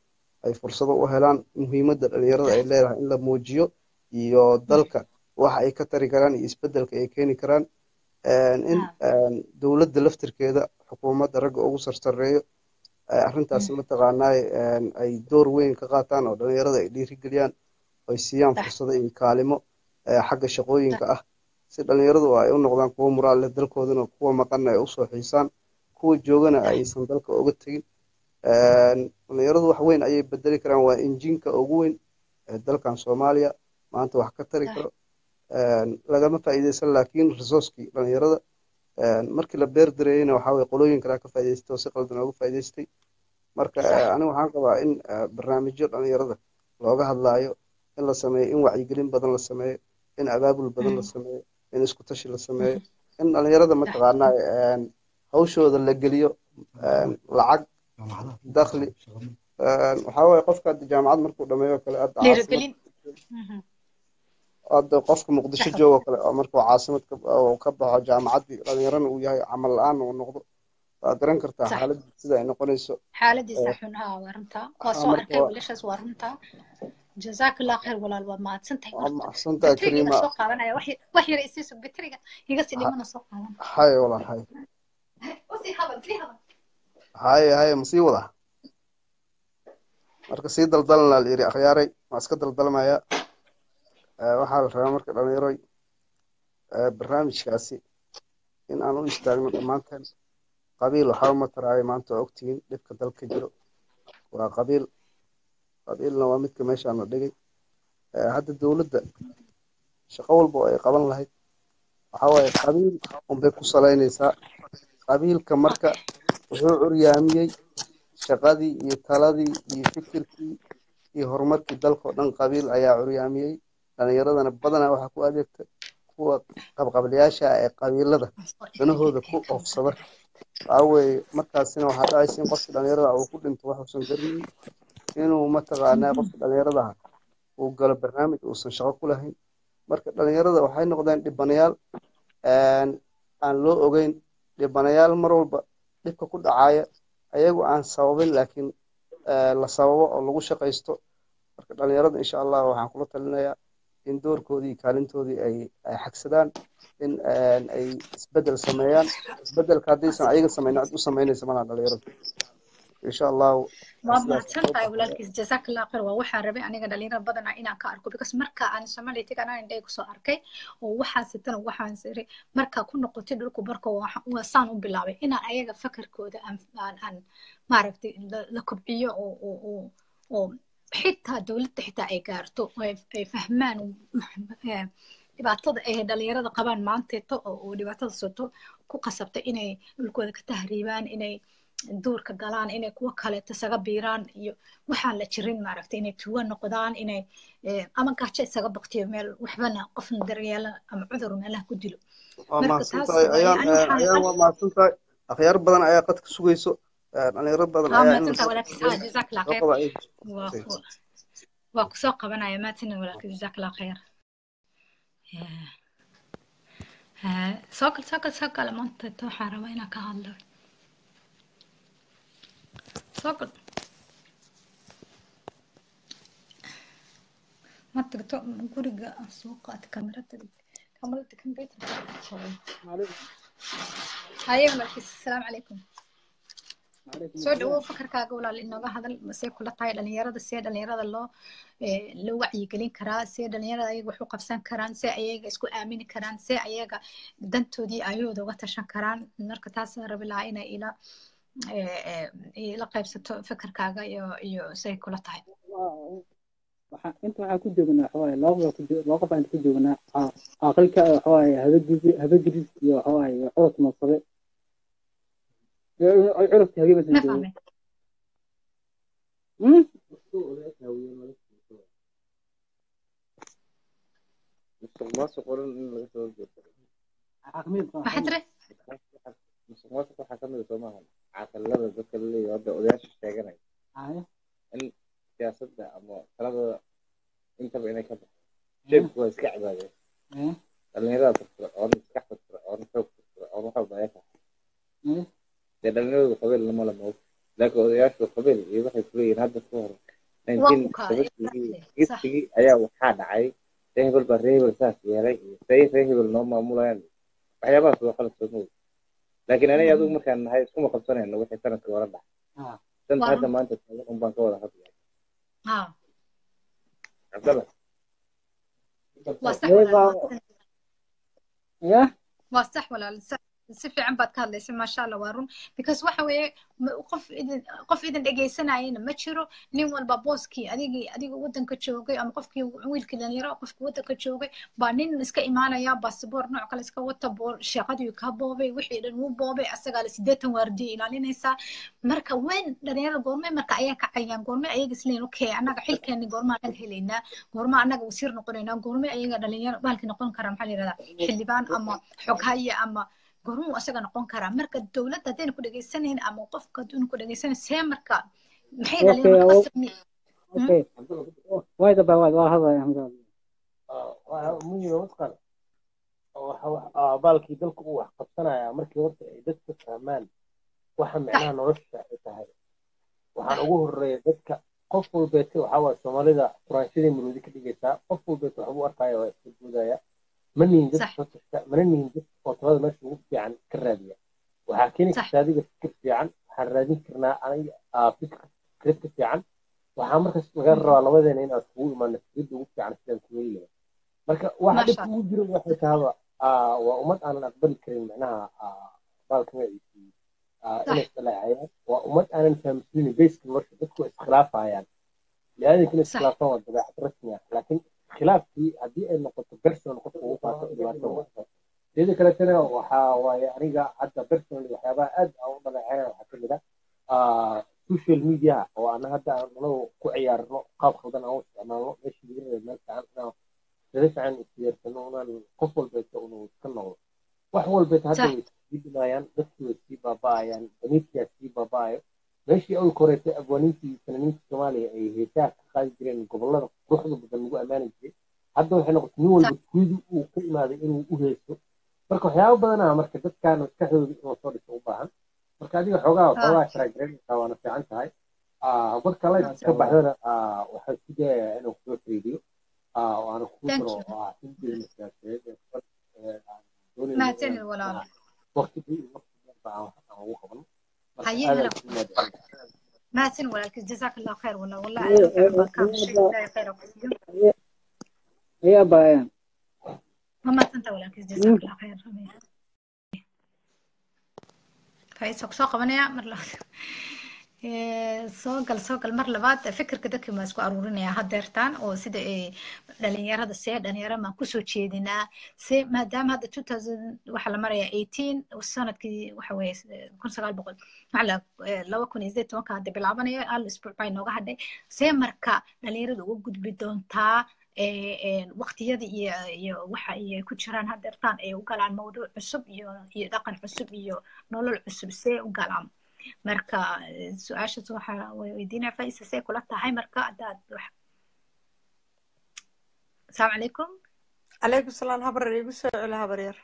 ay fursado u helaan muhiimadda dhalinyarada ay leedahay in la muujiyo iyo dalka waxa ay ka tari karaan iyo isbeddelka ay keeni karaan in dowladda laftirkeeda xukuumadda ragga ugu sarsareeyo arrintaasi mataqaanaa ay door weyn ka qaataan oo dhalinyarada ay dhiirigeliyaan ay siiyaan fursado iyo kaalimo xagga shaqooyinka ah si dhalinyaradu ay u noqdaan kuwo muraal leh dalkoodana kuwa maqanna ay usoo xiisaan kuwa joogana aysan dalka uga tegin dhalinyaradu wax weyn ayay bedeli karaan waa injiinka ugu weyn ee dalkan soomaaliya maanta wax ka tari karo lagama faa'iideysan laakiin resourcekii dhalinyarada markii la beer dareeyeyna waxaa weye qolooyin kalaa ka faa'iideystay oo si qaldan ooga faa'iideystay marka aniga waxaan qabaa in barnaamijyo dhalinyarada looga hadlaayo in la sameeyo in wacyigelin badan la sameeyo in abaabul badan la sameeyo in isku tashi la sameeyo in dhalinyarada mataqaanaa hawshooda la geliyo lacag dakhli waxaa waye qofka hadda jaamacad markuu dhameeyo kale hadda hadda qofka muqdisho joogo kale markuu caasimad ka baxo jaamacaddii dhalinyarana uu yahay camal la-aan uu noqdo waa garan kartaa xaaladii sida ay noqonayso xaaladiisa xun haa waa runtaa waa soo arkay wiilashaas waa runtaa جزاك الله خير ولا ما تسنتي أحسنت يا كريمة سوق هذا وحي وحي رئيسي سوق بتريقة يقصي لي من سوق هذا هاي والله هاي وسي هذا في هذا هاي هاي مصيبة marka sii daldalna la yiri akhyaaray ma iska daldalmaya waxa la rabaa marka dhalinyaro barnaamijkaasi in aan u istaagno dhamaanteen qabiil waxa ma taraay maanta ogtiin dhibka dalka jiro waa qabiil qabiilna waa midka meeshaan la dhigay hadda dowladda shaqo walba ay qaban lahayd waxa waaye qabiil unbay ku salaynaysaa qabiilka marka wuxuu curyaamiyey shaqadii iyo taladii iyo fikirkii iyo horumarkii dalka oo dhan qabiil ayaa curyaamiyey dhalinyaradana badanaa waxaa ku adeegta kuwa qabqablayaasha ee qabiilada danahooda ku oofsada waxaa weeye markaasina waxaa dhacaysa in qofka dhalinyarada uu ku dhinto waxuusan garanayn inuu mataqaanaa qofka dhalinyarada uu galo barnaamij uusan shaqo ku lahayn marka dhalinyarada waxay noqdeen dhibanayaal aan loo ogeyn dhibanayaal mar walba dhibka ku dhacaya ayagu aan sababin laakiin la sababo oo lagu shaqaysto marka dhalinyarada insha allah waxaan kula talinayaa in doorkoodii iyo kaalintoodii ay ay xagsadaan in ay isbedel sameeyaan isbedelka haddaysan ayaga sameyn cid u sameynaysa malaha dhalinyarada insha allah waa mahadsantahay walaalkiis jazaak allah khayr waa waxaa rabay aniga dhalinyaro badana inaan ka arko because marka aan Soomaaliya tagay anaa indhay kusoo arkay oo waxaan sitana waxaan siri marka ku noqotay dhulku barka waa saan u bilaabay inaan ayaga fakarkooda aan aan maaragtay la kobciyo oo oo oo xitaa dawladda xitaa ay gaarto ay fahmaan dhibaatada ay dhalinyarada qabaan maanteeto oo dhibaatada soto ku qasabtay inay dhulkooda ka tahriibaan inay duurka galaan inay kuwa kaleeto isaga biiraan iyo waxaan la jirin maaragtay inay tuwa noqdaan inay ama gaajo isaga baqtiyo meel waxbana qofna daryeela ama cudur meelaha ku dilo ayaan waa mahadsantahay akhyaar badan ayaa qadka sugayso dhalinyaro badan waa kusoo qabanaya maadsanid walaalkiis jazaak allah khayr soo kal soo kal soo kal maanta waxaan rabaa inaan ka hadlo سوكل ما تقطع قرقة سوقات كاميرا كاميرا كمبيوتر هاي ولك السلام عليكم سو دو فكركaaga walaal inooga hadal masee kula tahay dhalinyarada see dhalinyarada loo loo wacyi gelin karaa see dhalinyarada ayaga wax u qabsan karaan see ayaga isku aamini karaan see ayaga dantoodii ayooda uga tashan karaan marka taas rabi lahaa inay ila la qaybsato fikirkaaga iyo iyo say kula tahay waxa inta waxa ku joognaa xawaaye laba ku laba qof aan ku joognaa aqalka xawaaye habagidi habagidi iyo xawaaye codad masade ay codad habagidi masade hmm ما سقولن إن لقيت وجه عقمين maxadre ما سقول حكمل سماهم عقلنا ذكر لي هذا أوديش تاجنا آه إن سياسة أما كلام أنت بيني كذا شيء كويس كعب هذا إيه اللي هذا تفكر أو نسكح تفكر أو نفوق تفكر أو نحب ضيافة إيه ده اللي هو قبل لما لما لكن أوديش قبل يروح يفري هذا الصور nineteen seventy صح ayaa waxaa dhacay ree hebel baa ree hebel saas yeelay iyo say ree hebel noo maamulayaan waxyaabahaas waa qalad soo mood laakiin aniga adigu markaan nahay iskuma qabsanayno wixii sanadkii hore dhacay danta hadda maanta taagan un baan ka wada hadlaya ها cabdalla وصح Way ولا baa ya وصح ولا si fiican baad ka hadlaysa maasha allah waa run because waxa weeye ma- qof idin qof idin dhegaysanayana ma jiro nin walba booskii adigii adiga wadanka joogay ama qofkii wiilkii dhalinyaro qofkii wadanka joogay baa nin iska imaanaya basaboor nooc kale iska wata boor shaqadii ka boobay wixii dhan wuu boobay asagaa la sideetan waardiye ilaalinaysaa marka weyn dhalinyarada goorme marka ayaa kacayaan goorme ayaga isleeyihin okay annaga xilkeeni goorma anaga helaynaa goorma annaga wasiir noqonaynaa goorme ayaga dhalinyaro bahalkii noqon karaa maxaa la yidhahdaa xildhibaan ama xoghaye ama gormuu asaga noqon karaa marka dowladda haddayna ku dhegaysanaynin ama qofka hadduuna ku dhegaysanan see marka maxay okay dhalinyaro o- qasabni okay way daba way waa hadlaya hamza muhiima mataqaan baalkii dalka uu wax qabsanaya markii horta ay dadka fahmaan waxa micnaha nolosha ay tahay waxaan ugu horeeya dadka qof walbeete waxaa waaye soomaalida quraanshadii maroodi ka dhigaysaa qof walbeete waxbuu arkaya waa iska boodaya ma nihin dad صح soo tashta mana nihin dad ootabada meesha ugu fiican ka raadiya waxaa keeni صح karta adiga fikir fiican waxaan raadin karnaa aniga aa, fikir fikrad ka fiican waxaa markaas laga rabaa labadeena inaad kugu imaano fikradda ugu fiican sidaan ku heli lahaa marka waxa ما dhibka شاء ugu الله jiro waxay tahaba aa, waa ummad aanan aqbali karin macnaha aa, baalka magaciisii aa, inay صح isdhaleecayaan waa ummad aanan fahamsinin bayska nolosha dadku way iskhilaafayaan biniaadamkina صح iskhilaafaan waa dabeecad rasmi ah laakiin khilaafkii haddii ay noqoto personal qofka ugu qaato dhibaato wata sida kaletana waxaa waaye aniga hadda personally waxyaabaha aad aan u dhaleecanaya waxaa kamid ah aa, social media oo ana hadda aan anagu ku ciyaarno qaab khaldan aan u isticmaalno meeshii laga rabay meel fiican inaan sida fiican isyeersano unaan qof walbeeta unu iska noqdo wax walbeeta hadda صح way sii dhimayaan dadkii way sii baaba'ayaan damiirkiyaa sii baaba'ayo meeshii awlka horeetay abwaaniintii sananiinta soomaaliya ay heesaha ka qaadi jireen gobollada quruxda badan lagu ammaani jiray hadda waxay noqotay nin صح walba kuydii uu ka imaaday inuu u heeso marka waxyaaba badanaa marka dadkaana maskaxdooda inuu soo dhiso u baahan marka adiga xoogaa اه xoogaa taraagareynaysaa waana fiican tahay Ah, marka la ما ka شاء الله baxdana ah, waxaan ku dayayaa inaan kusoo fiiriyo waana kuu thank daro you oo ah xilligeena siyaasadeed ee kubad ee aan doonayno ما inaan تاني ولا waqti iyo waqti dheerba aan wax aan ugu qabano marka هاي aad هلا aan ku mahadcelin ما تاني ولا جزاك الله خير والله والله أنا في عم بكام شيء لا خير وكثير ya bayan ما تنت ولا جزاك الله خير فايسك سوق بنيا مرة soo gal soo gal mar labaad fikirka dadka ma isku aruurinaya hadeertaan oo sida ay dhalinyarada see dhalinyaro maan kusoo jeedinaa se maadaama hadda two thousand waxaa la marayaa eighteen sanadkii waxa weeye kun sagaal boqol macala laba kun iyo sideed tobanka hadda bilaabanaya hal isbuuc baa inooga hadhay see marka dhalinyarada uga gudbi doontaa waqtiyada iyo iyo waxa ay ku jiraan hadeertaan ay u galaan mawduuc cusub iyo iyo dhaqan cusub iyo nolol cusub see u galaan marka su-aashaas waxaa way weydiinaya faisa see kula tahay marka haddaad wax asalaamu calaykum calaykum salaam habar igu soo celi habar yar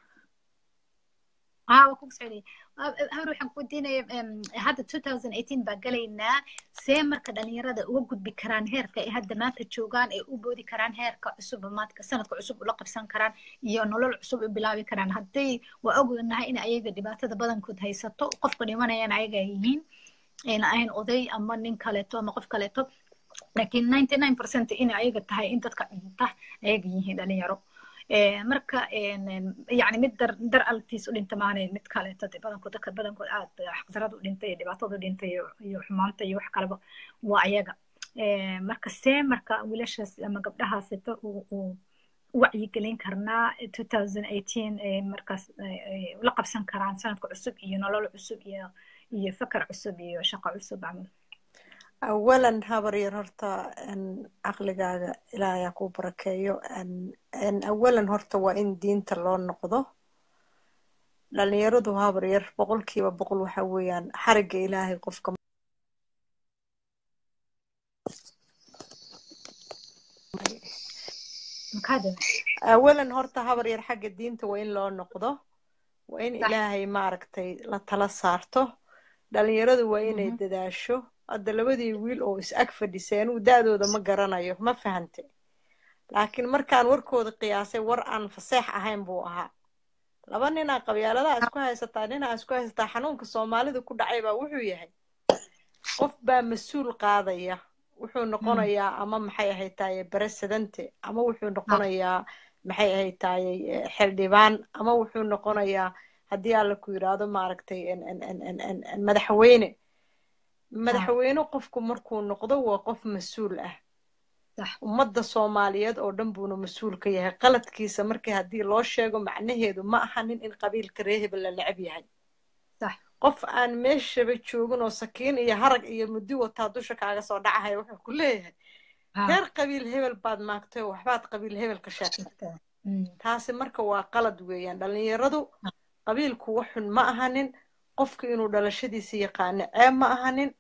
ها وكوك سعودي هروح نقول دينا هذا two thousand eighteen بقلينا سيمر كدان يراد وجود بكران هيرك هذا ما تشوجان وبودي كران هيرك عصب ما سنة عصب ولقب سن كران ينولل عصب بلاوي كران هدي وأقول إنها إن أيجا دبعت هذا بدن كنت هيسطو قف قدي ما نيان أيجا يهين إن أين أضي أما نين كالتو أما قف كالتو لكن ninety-nine percent إن أيجا تهاي أنت تكنت أيجا يهين دان يرو marka yani mid dar dar altiis u dhinta maanay mid kaleeto dee badankood dadka badankood aad xaqdarada u dhintay dhibaatada u dhintay iyo xumaanta iyo wax kaleba waa ayaga marka see marka wiilashaas ama gabdhahaasito uu wacyigelin karnaa two thousand eighteen markaas la qabsan karaan sanadka cusub iyo nolol cusub iyo iyo fakar cusub iyo shaqo cusub camal أولاً هابرير هرتا أن عقلقاga إلهي كو بركيو أن أن أولاً هرتا وإن دين تلون نقضه لأن يردو هابرير بقول كيما بقول وحويان حرق إلهي قفكم مكادم أولاً هرتا هابرير حق الدين وإن لون نقضه وإن صح إلهي معركتي لا تلا صارته لأن يردو وإن مهم. يدداشو hadda labadii wiil oo is ag fadhiseen uu da-dooda ma garanayo ma fahante laakiin markaan warkooda qiyaasay war aan faseex ahayn buu ahaa laba ninaa qabyaaladaha isku haysataa ninaa isku haysataa xanuunka soomaalida ku dhacay baa wuxuu yahay qof baa mas-uul qaadaya wuxuu noqonayaa ama maxay ahayd tahay presidente ama wuxuu noqonayaa maxay ahayd tahay xildhibaan ama wuxuu noqonayaa haddii alla ku yidhaahdo maaragtay madaxweyne madaxweyne qofku markuu noqdo waa qof mas-uul ah ummadda soomaaliyeed oo dhan buuna mas-uul ka yahay qaladkiisa markii haddii loo sheego macnaheedu ma aha nin in qabiilka reer hebel la necab yahay qof aan meeshaba joogin oo sakiin iyo harag iyo muddi wataa dusha kaaga soo dhacahaya wuxuu ku leeyahay reer qabiil hebel baad maagtay oo waxbaad qabiil hebel ka sheegtay taasi marka waa qalad weeyaan dhalinyaradu qabiilku waxun ma ahanin qofka inuu dhalashadiisa yaqaano ceeb ma ahanin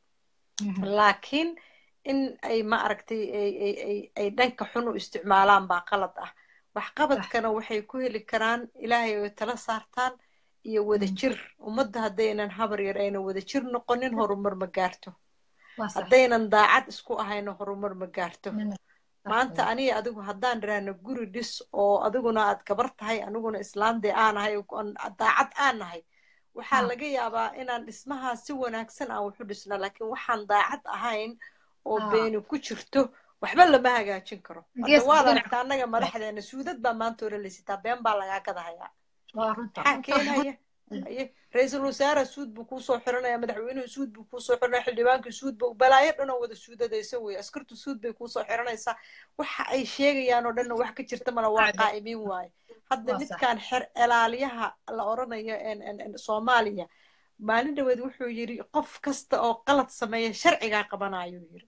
laakiin in ay ma aragtay ay dhanka xun u isticmaalaan baa qalad ah waxqabadkana waxay ku heli karaan ilaahay ay tala saartaan iyo wadajir ummadda haddaynan habar yar aynan wadajir noqonin horumar ma gaarto haddaynan daacad isku ahayno horumar ma gaarto maanta aniga adigu haddaan dhiraahno guri dhis oo adiguna aad gabar tahay aniguna islaamdee aan ahay daacad aan nahay waxaa laga yaabaa inaan dhismahaa si wanaagsan aan waxu dhisna laakiin waxaan daacad ahayn oo beeni ku jirto waxba lama hagaajin karo hadda waad aragtaa annaga madaxdeena suudad baa maanta hore laysitaa been baa lagaa gadahayaa maxaa keenaya aye ra-iisul wasaare suud buu kuusoo xiranaya madaxweynuhu suud buu kuusoo xiranaya xildhibaankii suud buu balaayo dhan oo wada suudadaysa wey askartu suud bay kuusoo xiranaysaa waxa ay sheegayaan oo dhanna wax ka jirta mala waa qaa'imiin waaye hadda midkaan xer ilaaliyaha la oranayo soomaaliya maalin dhaweed wuxuu yidhi qof kasta oo qalad sameeya sharcigaa qabanayuu yidhi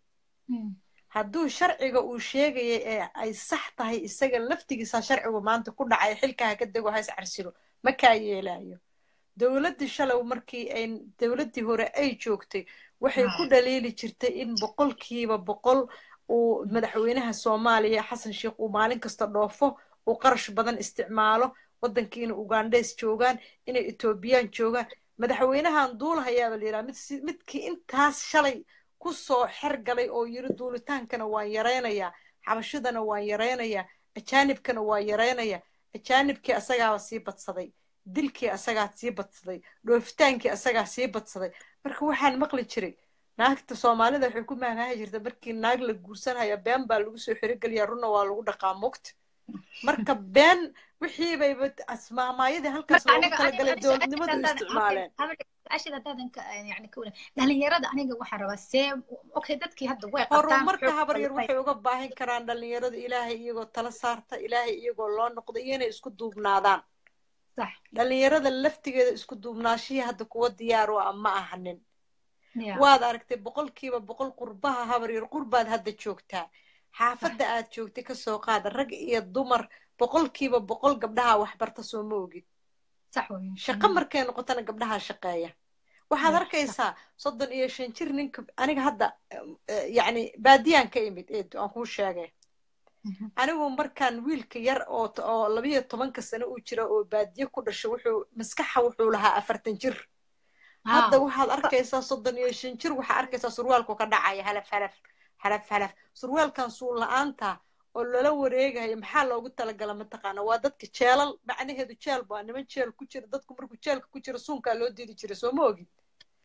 hadduu sharciga uu sheegaya ee ay sax tahay isaga laftigiisa sharcigu maanta ku dhacay xilkaha ka dego hays carsilo ma kaa yeelaayo dowladdii shalay markii ay dowladdii hore ay joogtay waxay ku dhaliili jirtay in boqolkiiba boqol uu madaxweynaha soomaaliya xasan sheekh uu maalin kasta dhoofo uu qarash badan isticmaalo waddankiina ugandhees joogaan inay etoobiyaan joogaan madaxweynahan duulahayaaba la yidhaha mid midkii intaas shalay kusoo xergalay oo yiri duulitaankana waan yaraynayaa xabashadana waan yaraynayaa ajaanibkana waan yaraynayaa ajaanibkii asagaaba sii badsaday dilkii asagaa sii badsaday dhoofitaankii asagaa sii badsaday marka waxaan maqli jiray naagta soomaalida waxay ku maamaahi jirta markii naag la guursanaya been baa lagu soo xerogeliyaa runna waa lagu dhaqaa mugta marka been wixii bayba asmaamaayadii halkaas loogu talagalay dowladnimadu isticmaaleen ashida dadanka yani kula dhalinyarada aniga waxa rabaa see okay dadkii hadda way qabtaan horumarka habar yar waxay uga baahan karaan dhalinyarada ilaahay iyagoo tala saarta ilaahay iyagoo loo noqdo iyo inay isku duubnaadaan sax dhalinyarada laftigeeda isku duubnaashihii hadda kuwa diyaar u ah ma ahanin waad aragtay boqolkiiba boqol qurbaha habar yar qurbaad hadda joogtaa xaafadda aad joogtay kasoo qaada rag iyo dumar boqolkiiba boqol gabdhaha waxbarta soo ma ogid shaqo markay noqotana gabdhaha shaqeeya waxaad arkaysaa soddon iyo shan jir ninka aniga hadda yacni baadiyaan ka imid eedu aan kuu sheegay anigu markaan wiilka yar oo oo labiyo tobanka sano uu jira oo baadiye ku dhasho wuxuu maskaxa wuxuu lahaa afartan jir hadda waxaad arkaysaa soddon iyo shan jir waxaa arkaysaa surwaalku ka dhacaya halaf halaf halaf halaf surwaalkan suul la-aanta oo lala wareegayo maxaa loogu talagala mataqaana waa dadka jeelal macnaheedu jeel baa niman jeel ku jira dadku markuu jeelka ku jira suunkaa loo diidi jiray soo ma ogid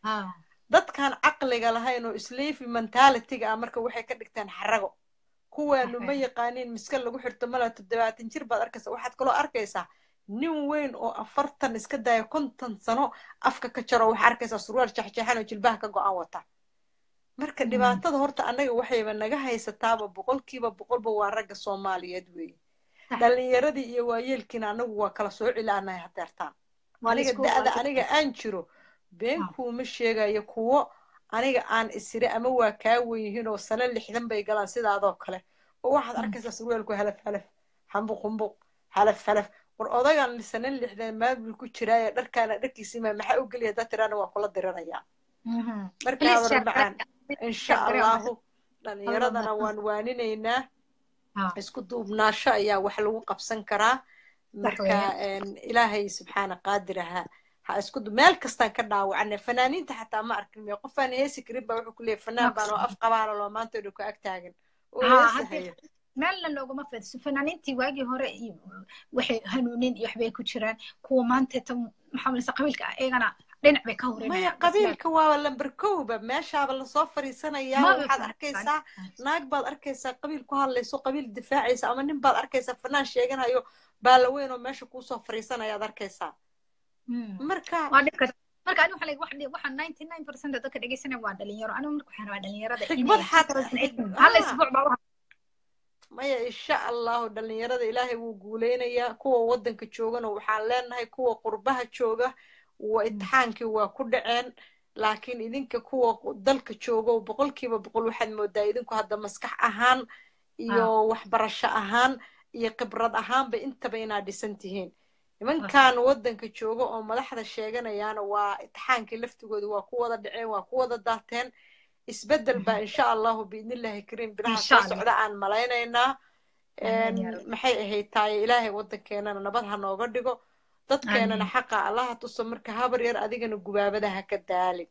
dadkan caqliga lahayn oo slavery mentalityga ah marka waxay ka dhigtaan xarago kuwaanu ma yaqaaniin miska lagu xirto mala toddobaatan jir baad arkaysaa waxaad kaloo arkaysaa nin weyn oo afartan iska daya konton sano afka ka jaro waxaa arkaysaa surwaal jeexjeexan oo jilbaha ka go-an wata marka dhibaatada horta annaga waxayba naga haysataaba boqolkiiba boqolba waa ragga soomaaliyeed weeye dhalinyaradii iyo waayeelkiina anagu waa kala soo cilaanahay hadeertaan aniga da-da aniga aan jiro been kuuma sheegayo kuwo aniga aan isire ama waa kaa weyihiin oo sano lixdan bay galaan sidaadoo kale oo waxaad arkaysaa surwaalku halaf halaf xambuq xumbuq halaf halaf war odagan sano lixdan maabul ku jiraaye dharkaana dharkiisima maxaa u geliya haddaa tiraana waa kula diranayaa markaa war macaan insha allahu dhalinyaradana waan waaninaynaa isku duubnaasho ayaa wax lagu qabsan karaa marka ilaahay subxaana qaadir aha ha isku du meel kastaan ka dhaawacnay fanaaniinta xataa ma arkin miya qofaan heesi karin baa wuxuu ku leeyahay fanaan baan oo af qabaana loo maanta dhow ka ag taagan oo heesahaya meelna looguma fadhiso fanaaniintii waagii hore waxay hanuunin iyo waxbay ku jiraan kuwa maanta maxaa maleysa qabiilka iyagana dhinac bay ka horeynayaan maya qabiilka waa lambar kowba meeshaaba lasoo fariisanayaa waxaad arkaysaa naag baad arkaysaa qabiil ku hadlayso qabiil difaacaysa ama nin baad arkaysaa fanaan sheeganayo baala weyn oo meesha kuusoo fariisanayaad arkaysaa marka marka anigu waxaa wax waxa ninety-nine percent dadka dhageysanaya waa dhalinyaro anigu marka waxaan rabaa dhalinyarada xigmad xataa hal isbuuc baa maya insha allahu dhalinyarada ilaahay wuu guuleynayaa kuwa waddanka joogana waxaan leenahay kuwa qurbaha jooga waa imtixaankii waa ku dhaceen laakiin idinka kuwa dalka joogo boqolkiiba boqol waxaad moodaa idinku hadda maskax ahaan iyo waxbarasho ahaan iyo khibrad ahaanba intaba inaad dhisan tihiin nimankan waddanka jooga oo madaxda sheeganayaana waa imtixaankii laftigooda waa ku wada dhaceen waa ku wada daateen isbeddel baa insha allahu biidnillahi kariim bilaha soo socda aan malaynaynaa maxay ahayd taaye ilaahay waddankeenana nabad ha nooga dhigo dadkeenana xaqa allaha tuso marka habar yar adigana gubaabada ha ka daalin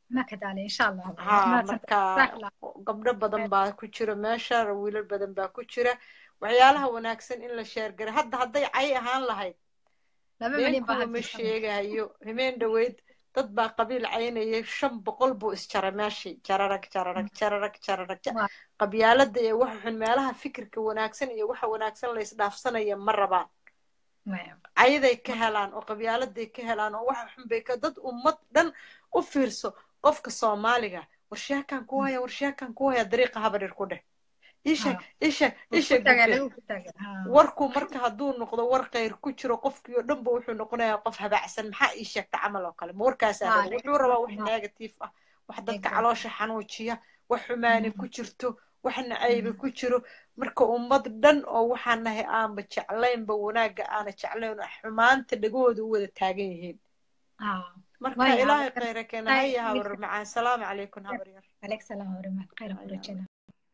marka gabdho badan baa ku jira meesha wiilal badan baa ku jira waxyaalaha wanaagsan in la sheergaray hadda hadday cay ahaan lahayd beenkuwa ma sheegayo himeen dhaweyd dad baa qabiil caynayay shan boqol buu isjaray meeshii jararag jararag jararag jararag qabyaalada iyo waxa xun meelaha fikirka wanaagsan iyo waxa wanaagsan la isdhaafsanaya ma rabaan cayaday ka helaan oo qabyaaladay ka helaan oo waxa xun bay ka dad ummad dhan u fiirso qofka Soomaaliga warshakan ku haya warshakan ku haya dariiqa habarir ku dheh isha isha isha warku marka haduu noqdo war qeyr ku jiro qofkii oo dhanba wuxuu noqonayaa qof habacsan maxaa ii sheegta camal oo kale warkaas ah wuxuu rabaa wax negative ah wax dadka caloosha xanuujiya wax xumaani ku jirto wax nacayb ku jiro marka ummad dhan oo waxaan nahay aan ba jeclaynba wanaaga aan jeclayn xumaanta dhagooda u wada taagan yihiin marka ilaahay khayr keena haya habar macaan salaamu calaykum habar yar alaykum salaam habar macaan khayr ku rajayna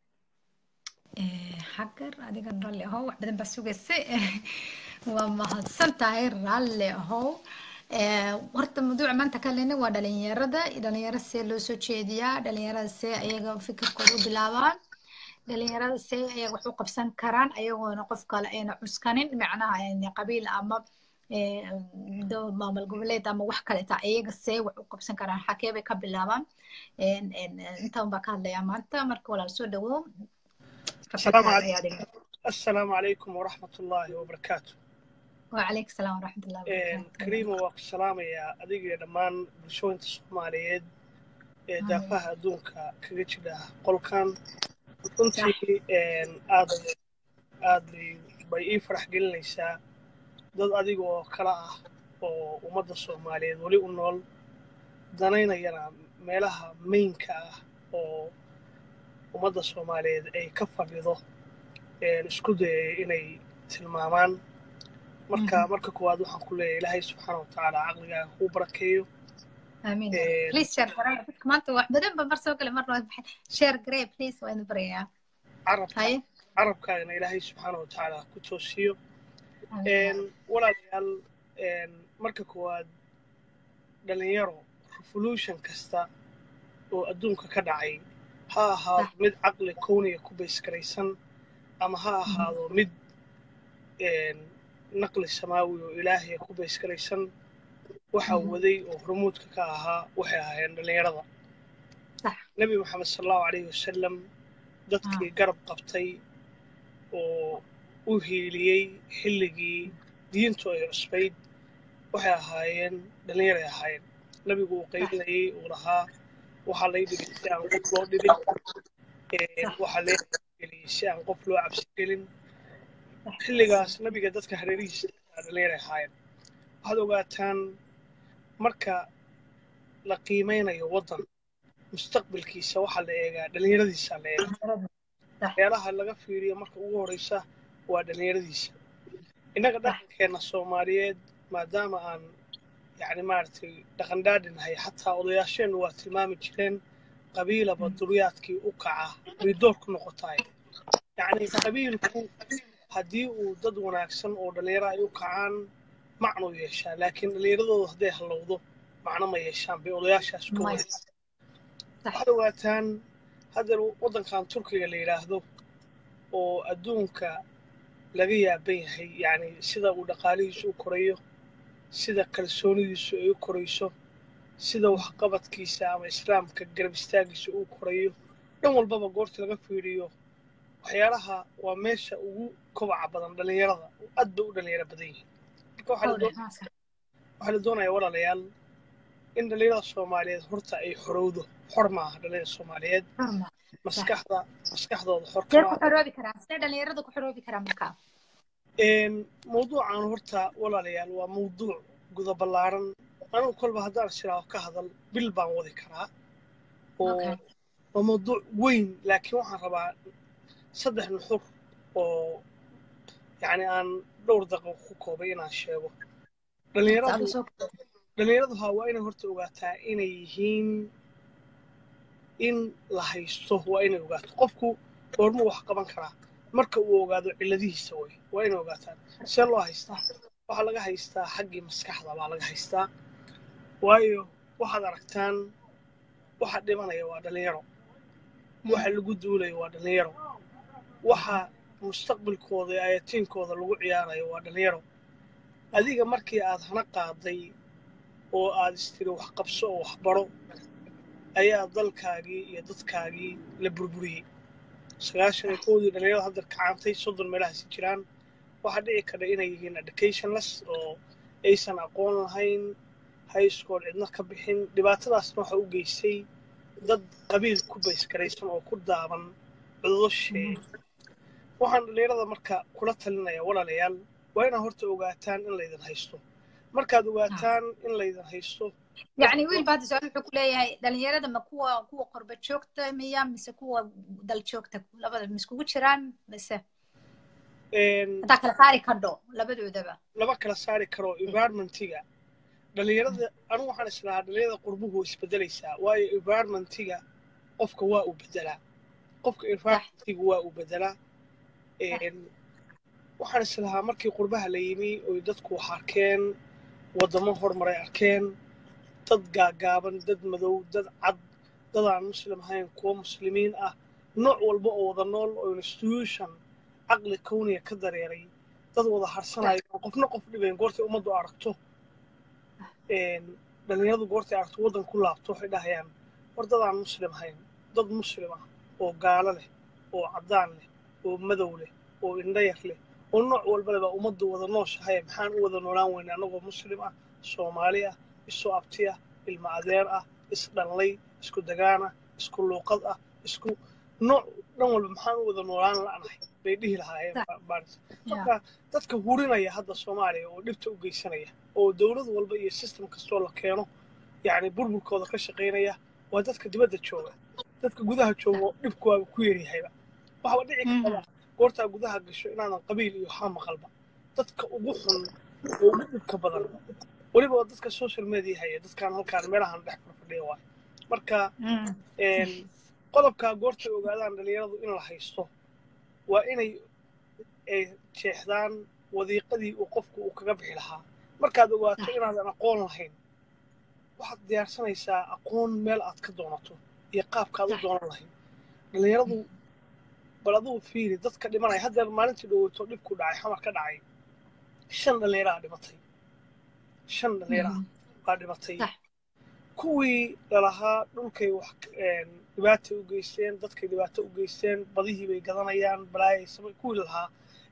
حقر adiga rally aho wax badan baa sugaysay waa mahadsan tahay rally aho horta mawduuca maanta ka leena waa dhalinyarada dhalinyarada see loo soo jeediyaa dhalinyarada see ayaga fikirkooda u bilaabaan dhalinyarada see ayaga wax u qabsan karaan ayagoona qof kale ayna cuskanin macnaha ayna qabiil ama doo maamul goboleed ama wax kale taa ayaga see wax u qabsan karaan xakee bay ka bilaabaan inta baa ka hadlayaa maanta marka walaal soo dhawow السلام عليكم السلام عليكم ورحمة الله وبركاته وعليك السلام ورحمة الله وبركاته كريم والسلام يا أديك دمان بشوين الصوماليين دافها دونك كريتشدا قل كان كنت آد آدلي بي فرح قلنا يسا ضد أديك وكلا ومدى الصوماليين ولي أنول دانينا ينا ميلها مينكا ummadda Soomaaliyeed ay ka fadhido ee isku day inay tilmaamaan marka marka koowaad waxaan ku leeyahay Ilaahay subhanahu wa ta'ala aqliga ku barakeeyo amiin please share garay maanta wax badan ba mar soo kale mar waa share garay please waa in bariyaa arabka arabkaana Ilaahay subhanahu wa ta'ala ku toosiyo een walaalayaal een marka koowaad dhalinyaro revolution kasta oo adduunka ka dhacay ha ahaado mid caqli kowniga ku bayskaraysan ama ha ahaado mid naqli samaawi oo ilaahay ku bayskaraysan waxa waday oo hormuudka ka ahaa waxay ahaayeen dhalinyarada nabi maxamed sallallahu alayhi wasallam dadkii garab qabtay oo u hiiliyey xilligii diintu ay cusbayd waxay ahaayeen dhalinyaray ahaayeen nabigu uu qaybinayay uu lahaa waxaa lay dhigay si aan qof loo dhibin waxaa lay geliyey si aan qof loo cabsi gelin xilligaas nabiga dadka hareerihiisa dhalinyar ahaayeen waxaad ogaataan marka la qiimeynayo waddan mustaqbalkiisa waxaa la eegaa dhalinyaradiisa la eegaa waxyaalaha laga fiiriyo marka ugu horeysa waa dhalinyaradiisa innaga dhaqankeena Soomaaliyeed maadaama aan يعني مارتي دقندادن هي حتى odayaasheen waa tilmaami jireen qabiilaba duriyadkii u kaca ridoorku noqotay yani qabiilku hadii uu dad wanaagsan oo dhalinyaro ay u kacaan macno yeeshaa laakiin dhallinyaradooda hadday hallowdo macno ma yeeshaan bay odayaashaas ka wada waxaad ogaataan haddeer waddankan turkiga la yidhaahdo oo adduunka laga yaaban yahay yacni sida uu dhaqaalihiisu u korayo sida kalsoonidiisu ay u korayso sida waxqabadkiisa ama islaamka garab istaagiisa uu korayo dhan walbaba goorta laga fiiriyo waxyaalaha waa meesha ugu kobaca badan dhallinyarada aad bay u dhallinyaro badan yihiin marka waxaa la doonayaa walaalayaal in dhallinyarada soomaaliyeed horta ay xorowdo xor maaha dhallinyarada soomaaliyeed maskaxda maskaxdooda xorka mawduucan horta walaalayaal waa mawduuc guda ballaaran anigu kolba haddaan shiraaho ka hadal bil baan wadi karaa oo waa mawduuc weyn laakiin waxaan rabaa saddex nuxur oo yacni aan dhowr daqiiqo ku koobay inaan sheego dhallinyaradu dhallinyaradu haa waa inay horta ogaataa inay yihiin in la haysto waa inay ogaato qofku goormuu wax qaban karaa marka uu ogaado cilladihiisa way waa inay ogaataan see loo haystaa waxaa laga haystaa xaggii maskaxda baa laga haystaa waayo waxaad aragtaan waxa dhimanaya waa dhallinyaro waxa lagu duulayo waa dhallinyaro waxa mustaqbalkooda iyo ayatiinkooda lagu ciyaarayo waa dhallinyaro adiga markii aad hana qaaday oo aad istiri wax qabso oo wax baro ayaa dalkaagii iyo dadkaagii la burburiyey sagaashan iyo kowdii dhallinyarada hadda kacantay soddon meelahaasi jiraan waxaa dhici kara inay yihiin educationless oo aysan aqoon lahayn high school cidna ka bixin dhibaatadaasna waxa u geystay dad qabiil ku baysgaraysan oo ku daaban cudurshee waxaan dhallinyarada marka kula talinaya walaalayaal waa inaad horta ogaataan in laydin haysto markaad ogaataan in laydin haysto يعني ويل بعد سؤال wuxuu leeyahay dhalinyarada ma kuwa kuwa qorba joogta miya mise kuwa dal joogta labada miskugu jiraan mise een ta kala saari karo labadoodaba laba kala saari karo environmentiga dhalinyarada anu waxaan islahaa dhalinyarada qurbuhu isbedelaysaa waayo environmentiga qofka waa uu bedelaa qofka environmentiga waa uu bedelaa een waxaan islahaa markii qurbaha la yimi oo dadku wax arkeen wadamo hormaray arkeen dad gaagaaban dad madow dad cad dad aan muslim ahayn kuwa muslimiin ah nooc walba oo wada nool oo institution caqli kowniya ka dareeray dad wada harsanayo qofna qof dhibayn goortay ummaddu aragto dhalinyaradu goortay aragto waddan ku laabto waxay dhahayaan war dad aan muslim ahayn dad muslim ah oo gaalo leh oo caddaan leh oo madow leh oo indho yar leh oo nooc walba leh baa ummaddu wada nooshahay maxaan u wada noolaan weynaa annagoo muslim ah soomaali ah isu abti ah ilma adeer ah isdhanlay isku dagaan ah isku luuqad ah isku nooc dhan walba maxaan u wada noolaan la'nahay bay dhihi lahaayeen marka dadka hurinaya hadda soomaaliya oo dhibta u geysanaya oo dowlad walba iyo system kastoo la keeno yacni burburkooda ka shaqaynaya waa dadka dibadda jooga dadka gudaha jooga oo dhibkooda ku yaryahayba waxaba dhici karta goortaa gudaha gasho inaadan qabiil iyo waxaa maqalba dadka ugu xun oo ugu dhibka badan weliba waa dadka social media haya dadkaan halkaan meelahan dhex fadhiya waay marka qodobkaa goortay ogaadaan dhalinyaradu in la haysto waa inay jeexdaan wadiiqadii uu qofku uu kaga bixi lahaa markaad ogaato inaadan aqoon lahayn waxaad diyaarsanaysaa aqoon meel aad ka doonato iyo qaabkaad u doonan lahayd dhalinyaradu bal adugu fiiri dadka dhimanaya haddeer maalintii dhoweyto dhibku dhacay xamar ka dhacay shan dhallinyaraa dhimatay shan dhallinyara baa dhimatay kuwii lalahaa dhulkay wax dhibaata u geysteen dadkay dhibaato u geysteen badihii bay gadanayaan balaayay samay kuwii lalahaa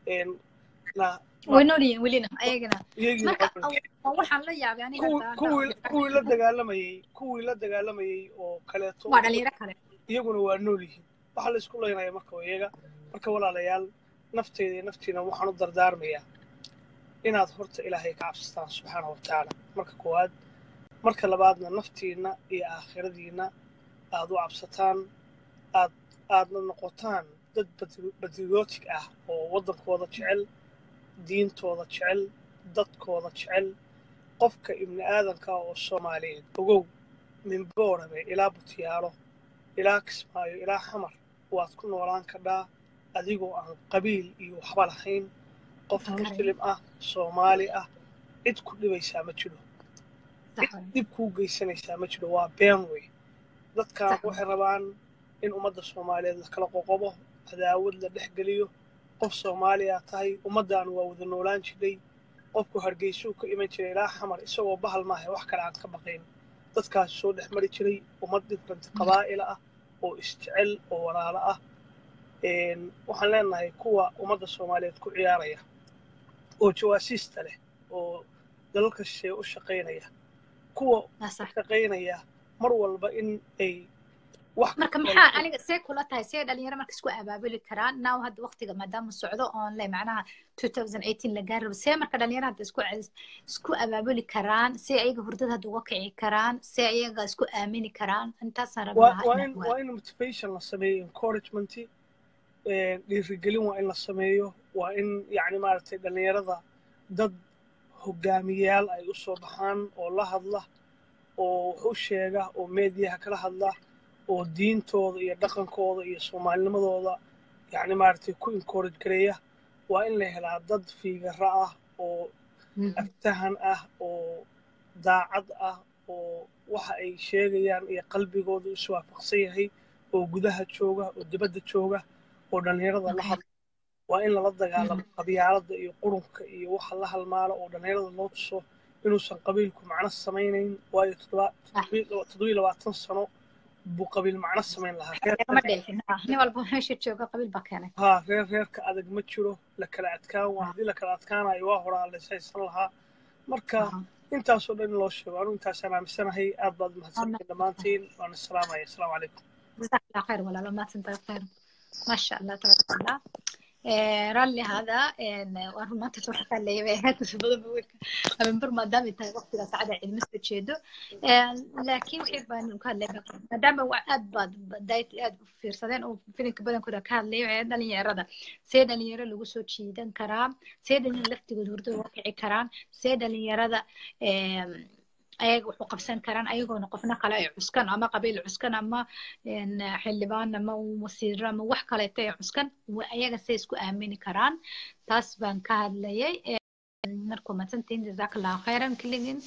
waynoolyihiin welina ayagana marka waxaan la yaabay aniga kuwii la dagaalamayey kuwii la dagaalamayey oo kaleeto waa dhalinyaro kale iyaguna waa nool yihiin waxaa la isku leynaya marka iyaga marka walaalayaal nafteyda iyo naftiina waxaan u dardaarmayaa inaad horta ilaahay ka cabsataan subxaana watacaala marka koowaad marka labaadna naftiinna iyo aakhiradiinna aad u cabsataan aad aadna noqotaan dad patriotic ah oo waddankooda jecel diintooda jecel dadkooda jecel qofka ibni aadanka oo soomaaliyeed ogow min boorame ilaa butiyaalo ilaa kismaayo ilaa xamar waad ku noolaan kadhaa adigoo aan qabiil iyo waxba lahayn qof muslim ah soomaali ah cid ku dhibaysaa ma jiro cid dib kuu geysanaysaa ma jiro waa been wey dadkan waxay rabaan in ummadda soomaaliyeed la kala qoqobo cadaawad la dhex geliyo qof soomaaliya tahay ummaddan waa wada noolaan jiray qofku hargeysuu ka iman jiray ilaa xamar isagoo bahal maaha wax kale aan ka baqayn dadkaas soo dhex mari jiray ummad different qabaa'ila ah oo isjecel oo walaalo ah waxaan leenahay kuwa ummadda soomaaliyeed ku ciyaaraya oo jawaasiista leh oo dalalka shisheeye u shaqaynaya kuwa u shaqaynaya mar walba in ay marka maxaa aniga see kula tahay see dhalinyaro marka isku abaabuli karaan now hadda waqtiga maadaama socdo oon le macnaha twenty eighteen la gaari rabo see marka dhalinyaro hadda isku isku abaabuli karaan see ayaga hurdada hadda uga kici karaan see ayaga isku aamini karaan intaasaan rabaa waa in motivation la sameeyo encouragement dhiirigelin waa in la sameeyo waa in yacni maaragtay dhalinyarada dad hogaamiyayaal ay u soo baxaan oo la hadla oo wax u sheega oo meediyaha kala hadla oo diintooda iyo dhaqankooda iyo soomaalinimadooda yacni maaragtay ku encourage gareeya waa in la helaa dad fiigara ah oo aftahan ah oo daacad ah oo waxa ay sheegayaan iyo qalbigooda isu waafaqsan yahay oo gudaha jooga oo dibadda jooga oo dhalinyarada la hadla waa in lala dagaalamo qabyaaladda iyo qurunka iyo waxa la halmaalo oo dhalinyarada loo tuso inuusan qabiilku macno samaynayn waayo toddobiyo labaatan sano buu qabiil macno samayn lahaa ha reer reerka adag ma jiro la kala adkaan waa haddii la kala adkaanayo waa horaa laishaysan lahaa marka intaasoo dhan in loo sheego anu intaasaan aaminsanahay aad baad mahadsantiin dhammaantiin waan isalaamaya asalaamu calaykum jazakallah khayr walaalo mahadsantahay khayr maasha allah tabaaraka allah ralli hada waan runtii soo xaqaleeyay way aad u badan weelka ama bar maadaama tahay waqtiga saacada cilmi soo jeedo laakiin wixii baan ka hadlaynaa maadaama waa aad baad dayt aad u fiirsadeen oo filinka badan kooda ka hadlayo dhalinyarada see dhalinyaro lagu soo jiidan karaa see dhalinyarada laftigooda hurdada uga kici karaan see dhalinyarada ayaga wuxuu qabsan karaan ayagoona qofna kale ay cuskan ama qabiil cuskan ama xildhibaan ama wasiir ama wax kaleeto ay cuskan ayaga say isku aamini karaan taas baan ka hadlayay markuu madsantiin jazakallahu khayran kulligin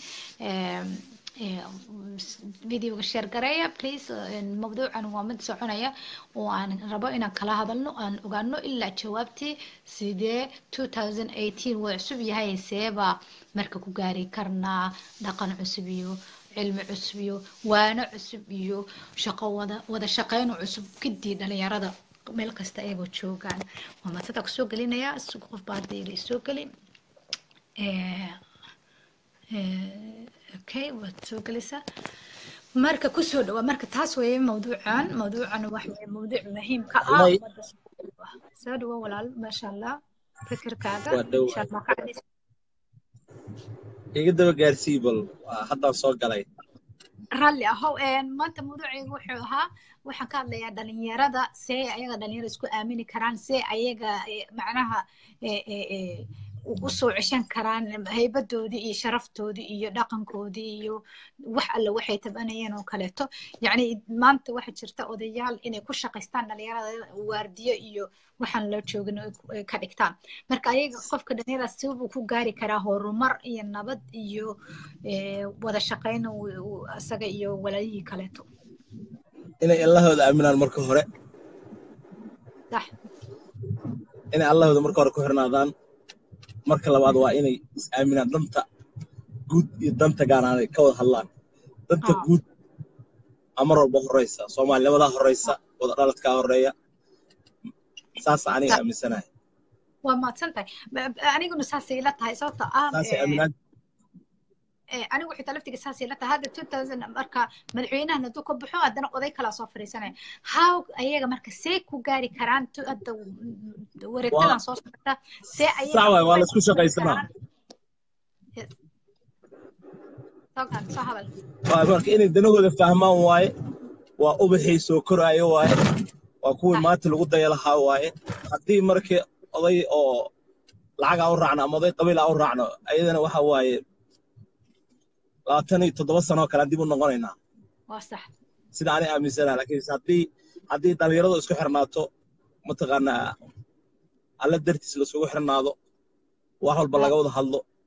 فيديو شير قرية بليز الموضوع عن وامد سعونية وعن ربا إن كلا هذا النو أن أقولنا إلا جوابتي سيدي twenty eighteen وعسبي هاي سيبا مركو قاري كرنا دقن عسبيو علم عسبيو وانا عسبيو شقا وذا وذا شقين وعسب كدي دلي رضا ملك استأيبو تشوكان وما تتك سوق لنا يا السوق في بعضي لي سوق لي إيه إيه اوكي وتوكلسه marka ku soo dhawa marka taas weeye mawduucan mawduucan wax weeye mawduuc muhiim ka ah umada soo dhawa walaal ma sha Allah fikirkaaga insha Allah ka cadis iga daba gaarsiibal hadda soo galay ralli ahow een maanta mawduucigu wuxuu ahaa waxaan ka hadlayaa dhalinyarada see ayaga dhalinyarada isku aamini karaan see ayaga macnaha ee ee usoo ceshan karaan haybadoodii iyo sharaftoodii iyo dhaqankoodii iyo wax alle waxay tabanayeen oo kaleeto yacni maanta waxa jirta odayaal inay ku shaqaystaan dhalinyarada waardiyo iyo waxaan loo joogin ka dhigtaan marka ayaga qofka dhalinyarada si uu ku gaari karaa horumar iyo nabad iyo wada shaqayn asaga iyo walaalihii kaleeto inay allahooda aaminaan marka hore sax inay allahooda marka hore ku xirnaadaan marka labaad waa inay is aaminaan danta guud iyo danta gaaraan ka wada hadlaan danta guud amar walba horeysa Soomaaliyada horeysa wada dhaladka horeeya saas aniga aaminsanahay waa maadsantahay aniguna saas ila tahay sababta ah saas aaminaan ee anigu wixii talaftiga saas ila tahay hada two thousand marka madaxweynaha haduu ka baxo hadana oday kala soo fariisanay how ayaga marka see ku gaari karaan hadda wareegtadan soo socota see ayaga sawa waa la isku shaqaysanaa togan soo hadal waa marka inay danahooda fahmaan waaye waa ubaxay soo koraayo waaye waa kuwii maanta lagu dayalahaa waaye haddii markii oday oo lacag u raacno ama oday qabiil u raacno ayadana waxa waaye labaatan iyo toddoba sano kala dib u noqonaynaa waa sax sida aan aaminsanahay laakiin haddii haddii dhalinyaradu isku xirnaato mataqaanaa alla dartiis la isugu xirnaado wax walba laga wada hadlo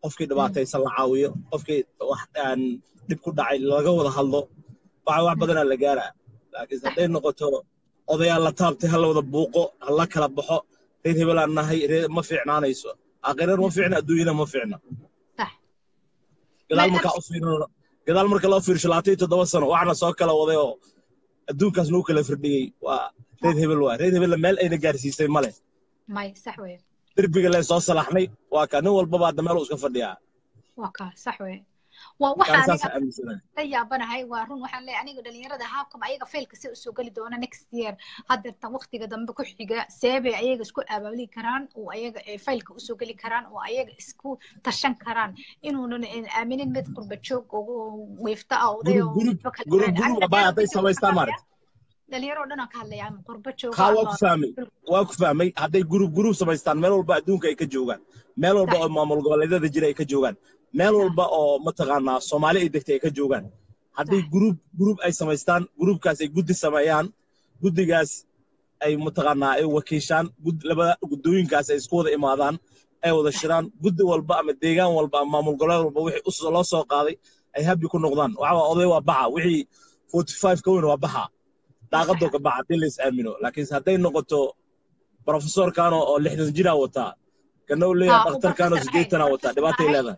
qofkii dhibaataysan la caawiyo qofkii wax aan dib ku dhacay laga wada hadlo waxa wax badan la gaaraa laakiin haday noqoto odayaal la taabtay hal wada buuqo hal la kala baxo reer hebel aan nahay reer ma fiicnaanayso aakhirada ma fiicna adduunyada ma fiicna صح gadaal marka u fiirno gadaal marka loo fiirsho labaatan iyo toddoba sano waxna soo kala waday oo adduunkaas noo kala firdhiyay waa reer hebel waa reer hebel meel ayna gaarsiisay male may sax weey دربي اللي صوص لحني وكان هو البابا ده ماله وسقف فديها وكا صح وي وwaxa aniga yaabanahay waa run waxaan leeyahay aniga dhalinyarada haabkam ayaga failka si soo gali doona next year hadda tan waqtiga dambe ku xiga seebe ayaga isku abaabuli karaan oo ayaga failka u soo gali karaan oo ayaga isku tashan karaan inuu aaminin mid qurba joog oo weefta ah oo group group group baa ay samaystaan maarag dhalinyaro dhan ka hadlayaan qurba joog waa ku fahmay waa ku fahmay haday group group samaystaan meel walba adduunka ay ka joogaan meel walba oo maamul goboleedyada jira ay ka joogaan meel walba oo mataqaanaa Soomaali ay degtay ka joogaan hadii group group ay samaystaan groupkaas ay guddi sameeyaan guddigaas ay mataqaanaa ay wakiishaan laba guddooyinkaas ay isku wada imaadaan ay wada shiraan guddi walba ama deegaan walba ama maamul goboleed walba wixii loo soo qaaday ay habi ku noqdaan waxa oday waa baxa wixii forty-five ka weyn waa baxa daaqado ka baxa dilis aamino laakiin haday noqoto professor kaano oo lixdan jir ah wata kana uu leeyahay dhakhtar kaano sideetan ah wata dhibaatay leedahay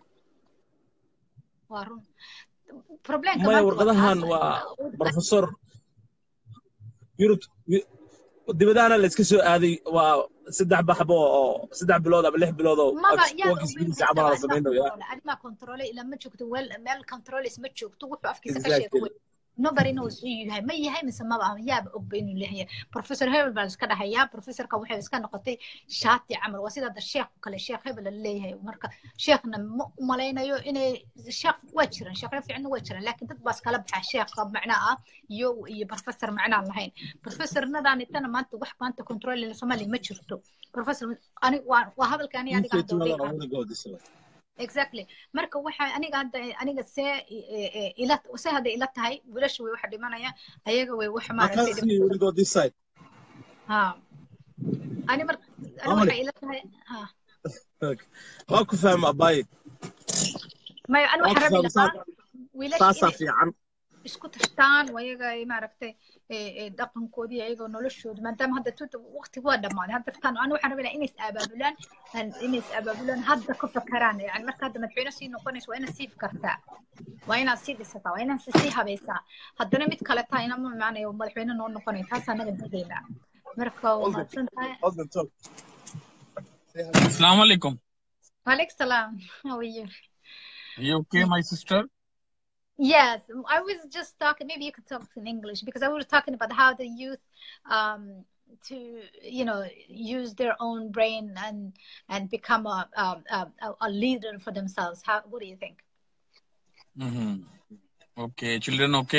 وارون problem ما ورقدهان وبروفيسور يورد دبدانا اللي اسكو سو ادي وا سدح بحبو او سدح بلود aba lix bilood oo waqtigiisa camal sameeyno ya adi ma control ila ma joogto wal meel control isma joogto wuxuu afkiisa ka sheegay nobody knows who you have ma yahay mise ma baa yaab og been leeyahay professor Hebel baa iska dhaxaya professorka waxay iska noqotay shaati camal waa sida sheekh kale sheekh Hebel leeyahay marka sheekhna ma malaynayo inay sheekh waa jiran sheekh fiicna waa jiran laakiin dad baas kala baxay sheekh macna ah iyo iyo professor macna lahayn professor nadaan intana maanta wax maanta control la Soomaali ma jirto professor ani waa hadalkaani adiga hadoo exactly marka waxa aniga hadda aniga see ila see hada ila tahay wiilashu way waxa dhimanaya ayaga way wax maaragtay ha ani mar ani waxa ila tahay ha waa ku faham abay ma ani waxa rabi lahaa wiilashu fiican isku tashtaan wayaga maaragtay ee dhaqankoodii ayaga noloshooda maadaama hadda tuuta waqti waa dhamaaday hadda tan aan waxaan rabaa inay is abaabulaan inay is abaabulaan hadda ka fakaraan yani marka hadda madaxweyne sii noqonayso waa inaad sii fikartaa waa inaad sii dhisataa waa inaad sii habaysaa haddana mid kale taa ina ma macnayo madaxweyne noo noqonay taas anaga diidayna marka waa mahadsantahay Assalamu alaikum. Wa alaikum salam. How are you? Are you okay, my sister? Yes, I was just talking, maybe you could talk in English, because I was talking about how the youth um, to, you know, use their own brain and and become a, a, a leader for themselves. How, what do you think? Mm-hmm. Okay, children, okay?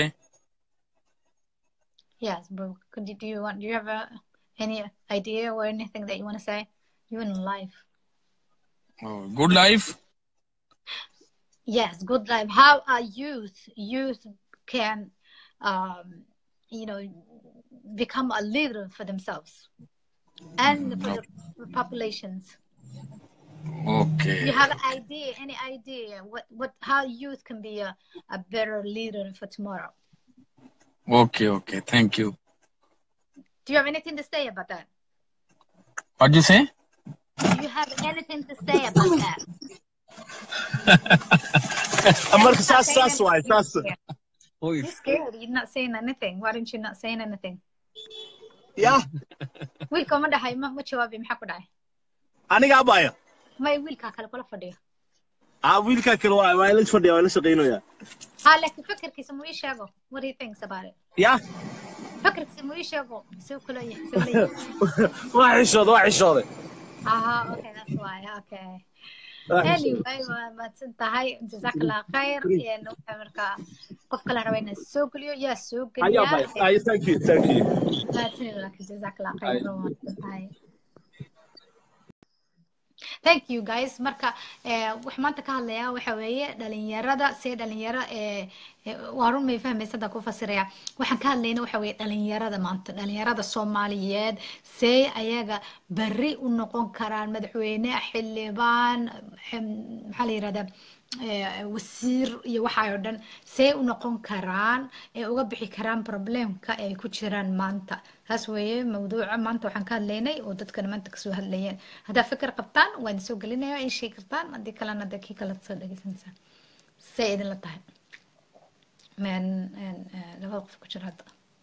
Yes, but could you, do you want, do you have a, any idea or anything that you want to say? You in life. Oh, good life? Yes, good life. How are youth youth can um, you know become a leader for themselves and for the for populations. Okay. You have an idea, any idea what what how youth can be a, a better leader for tomorrow? Okay, okay. Thank you. Do you have anything to say about that? What do you say? Do you have anything to say about that? Amarka saas saas waay saas You're scared. You're not saying anything. Why aren't you not saying anything? Yeah. Wiilka ma dhahay ma ma jawaabi maxaa ku dhacay? Aniga abaya. May wiilka kale kula fadhiyo. Ah wiilka kale waa waa la fadhiyo waa la shaqeynaya. Ha laakiin fikirkiisa ma ii sheego. What do you think about it? Yeah. Fikirkiisa ma ii sheego. Soo kula yahay. Waa xishooday waa xishooday. Ah okay, that's why. Okay. Anyway, ما تنتهي جزاك الله خير يعني مركا قف كلا روينا السوق اليو يا السوق اليو أي thank you thank you لا تنسى لك جزاك الله خير ما تنتهي thank you guys marka wax maanta ka hadlayaa waxa weeye dhalinyarada see dhalinyaro ee waa run may fahmaysa da ku fasiraya waxaan ka hadlayna waxa weeye dhalinyarada maanta dhalinyarada Soomaaliyeed see ayaga bari u noqon karaan madaxweyne xildhibaan maxaa la yiraahdaa wasiir iyo waxa oo dhan see u noqon karaan ee uga bixi karaan problemka ay ku jiraan maanta taas weeye mawduuca maanta waxaan ka hadlaynay oo dadkana maanta kasoo hadlayeen haddaa fikir qabtaan waan soo gelinayaa in shay kartaan haddii kalena dadkii kala soo dhegeysanaysaa see idin la tahay من labada qof ku jira hadda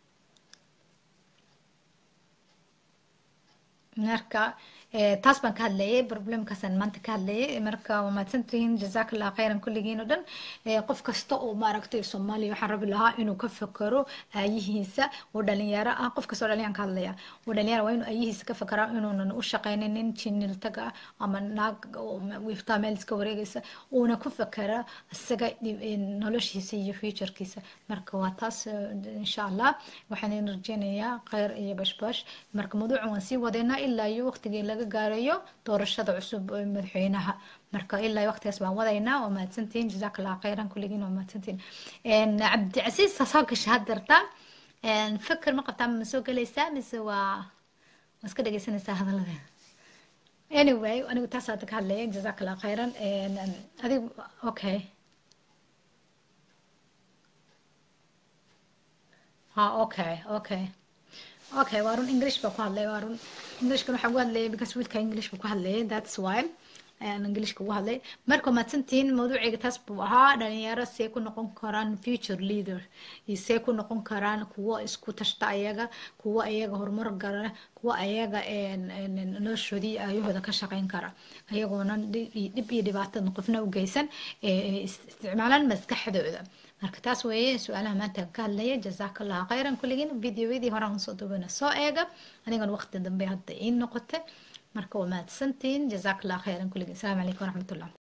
marka taas baan ka hadlayay problemkaasaan maanta ka hadlayay marka waa mahadsantihiin jazakallah khayran kulligiin oo dhan qof kasta oo maaragtay Soomaaliya waxaan rabi lahaa inuu ka fakaro aayihiisa oo dhalinyaro ah qof kasta oo dhalinyaro ka hadlaya oo dhalinyaro waa inuu aayihiisa ka fakara inuunan u shaqaynin jinnil taga ama naag wiifta meel iska wareegaysa uuna ku fakara isaga noloshiisa iyo futurekiisa marka waa taas insha Allah waxaan rajaynayaa khayr iyo bashbash marka mawduucan waan sii wadeynaa ilaa iyo waqtigii laga gaarayo doorashada cusub ee madaxweynaha marka ilaa waqtigaas baan wadaynaa waa mahadsantihiin jazakallah khayran kulligiin waa mahadsantihiin een Cabdicasiis soo gashay hadarta een fikir ma qabtaa ma soo galaysaa mise waa iska dhageysanaysaa hadalada anyway anigu taas aad ka hadlayay jazakallah khayran een adigu okay ha okay okay okay warun English ba ku hadlay warun English kan waxa ku hadlay because wiilka English ba ku hadlay that's why aan English ku hadlay marka ma tantiin mawduuciga taas buu ahaa dhalinyaro see ku noqon karaan future leader iyo see ku noqon karaan kuwa isku tashta ayaga kuwa ayaga horumar gara kuwa ayaga een noloshoodii ayahooda ka shaqeyn kara ayagoona dib iyo dhibaato qofna u geysan ee isticmaalaan maskaxdooda marka taas weeye su'aalaha maanta ka hadlaya jazakallah khayran kulligiin videoyadii hore aan soo duubana soo eega anigan waqti dambe hadda in noqotay marka waa mahadsantiin jazakallah khayran kulligiin assalamu alaykum wa rahmatullah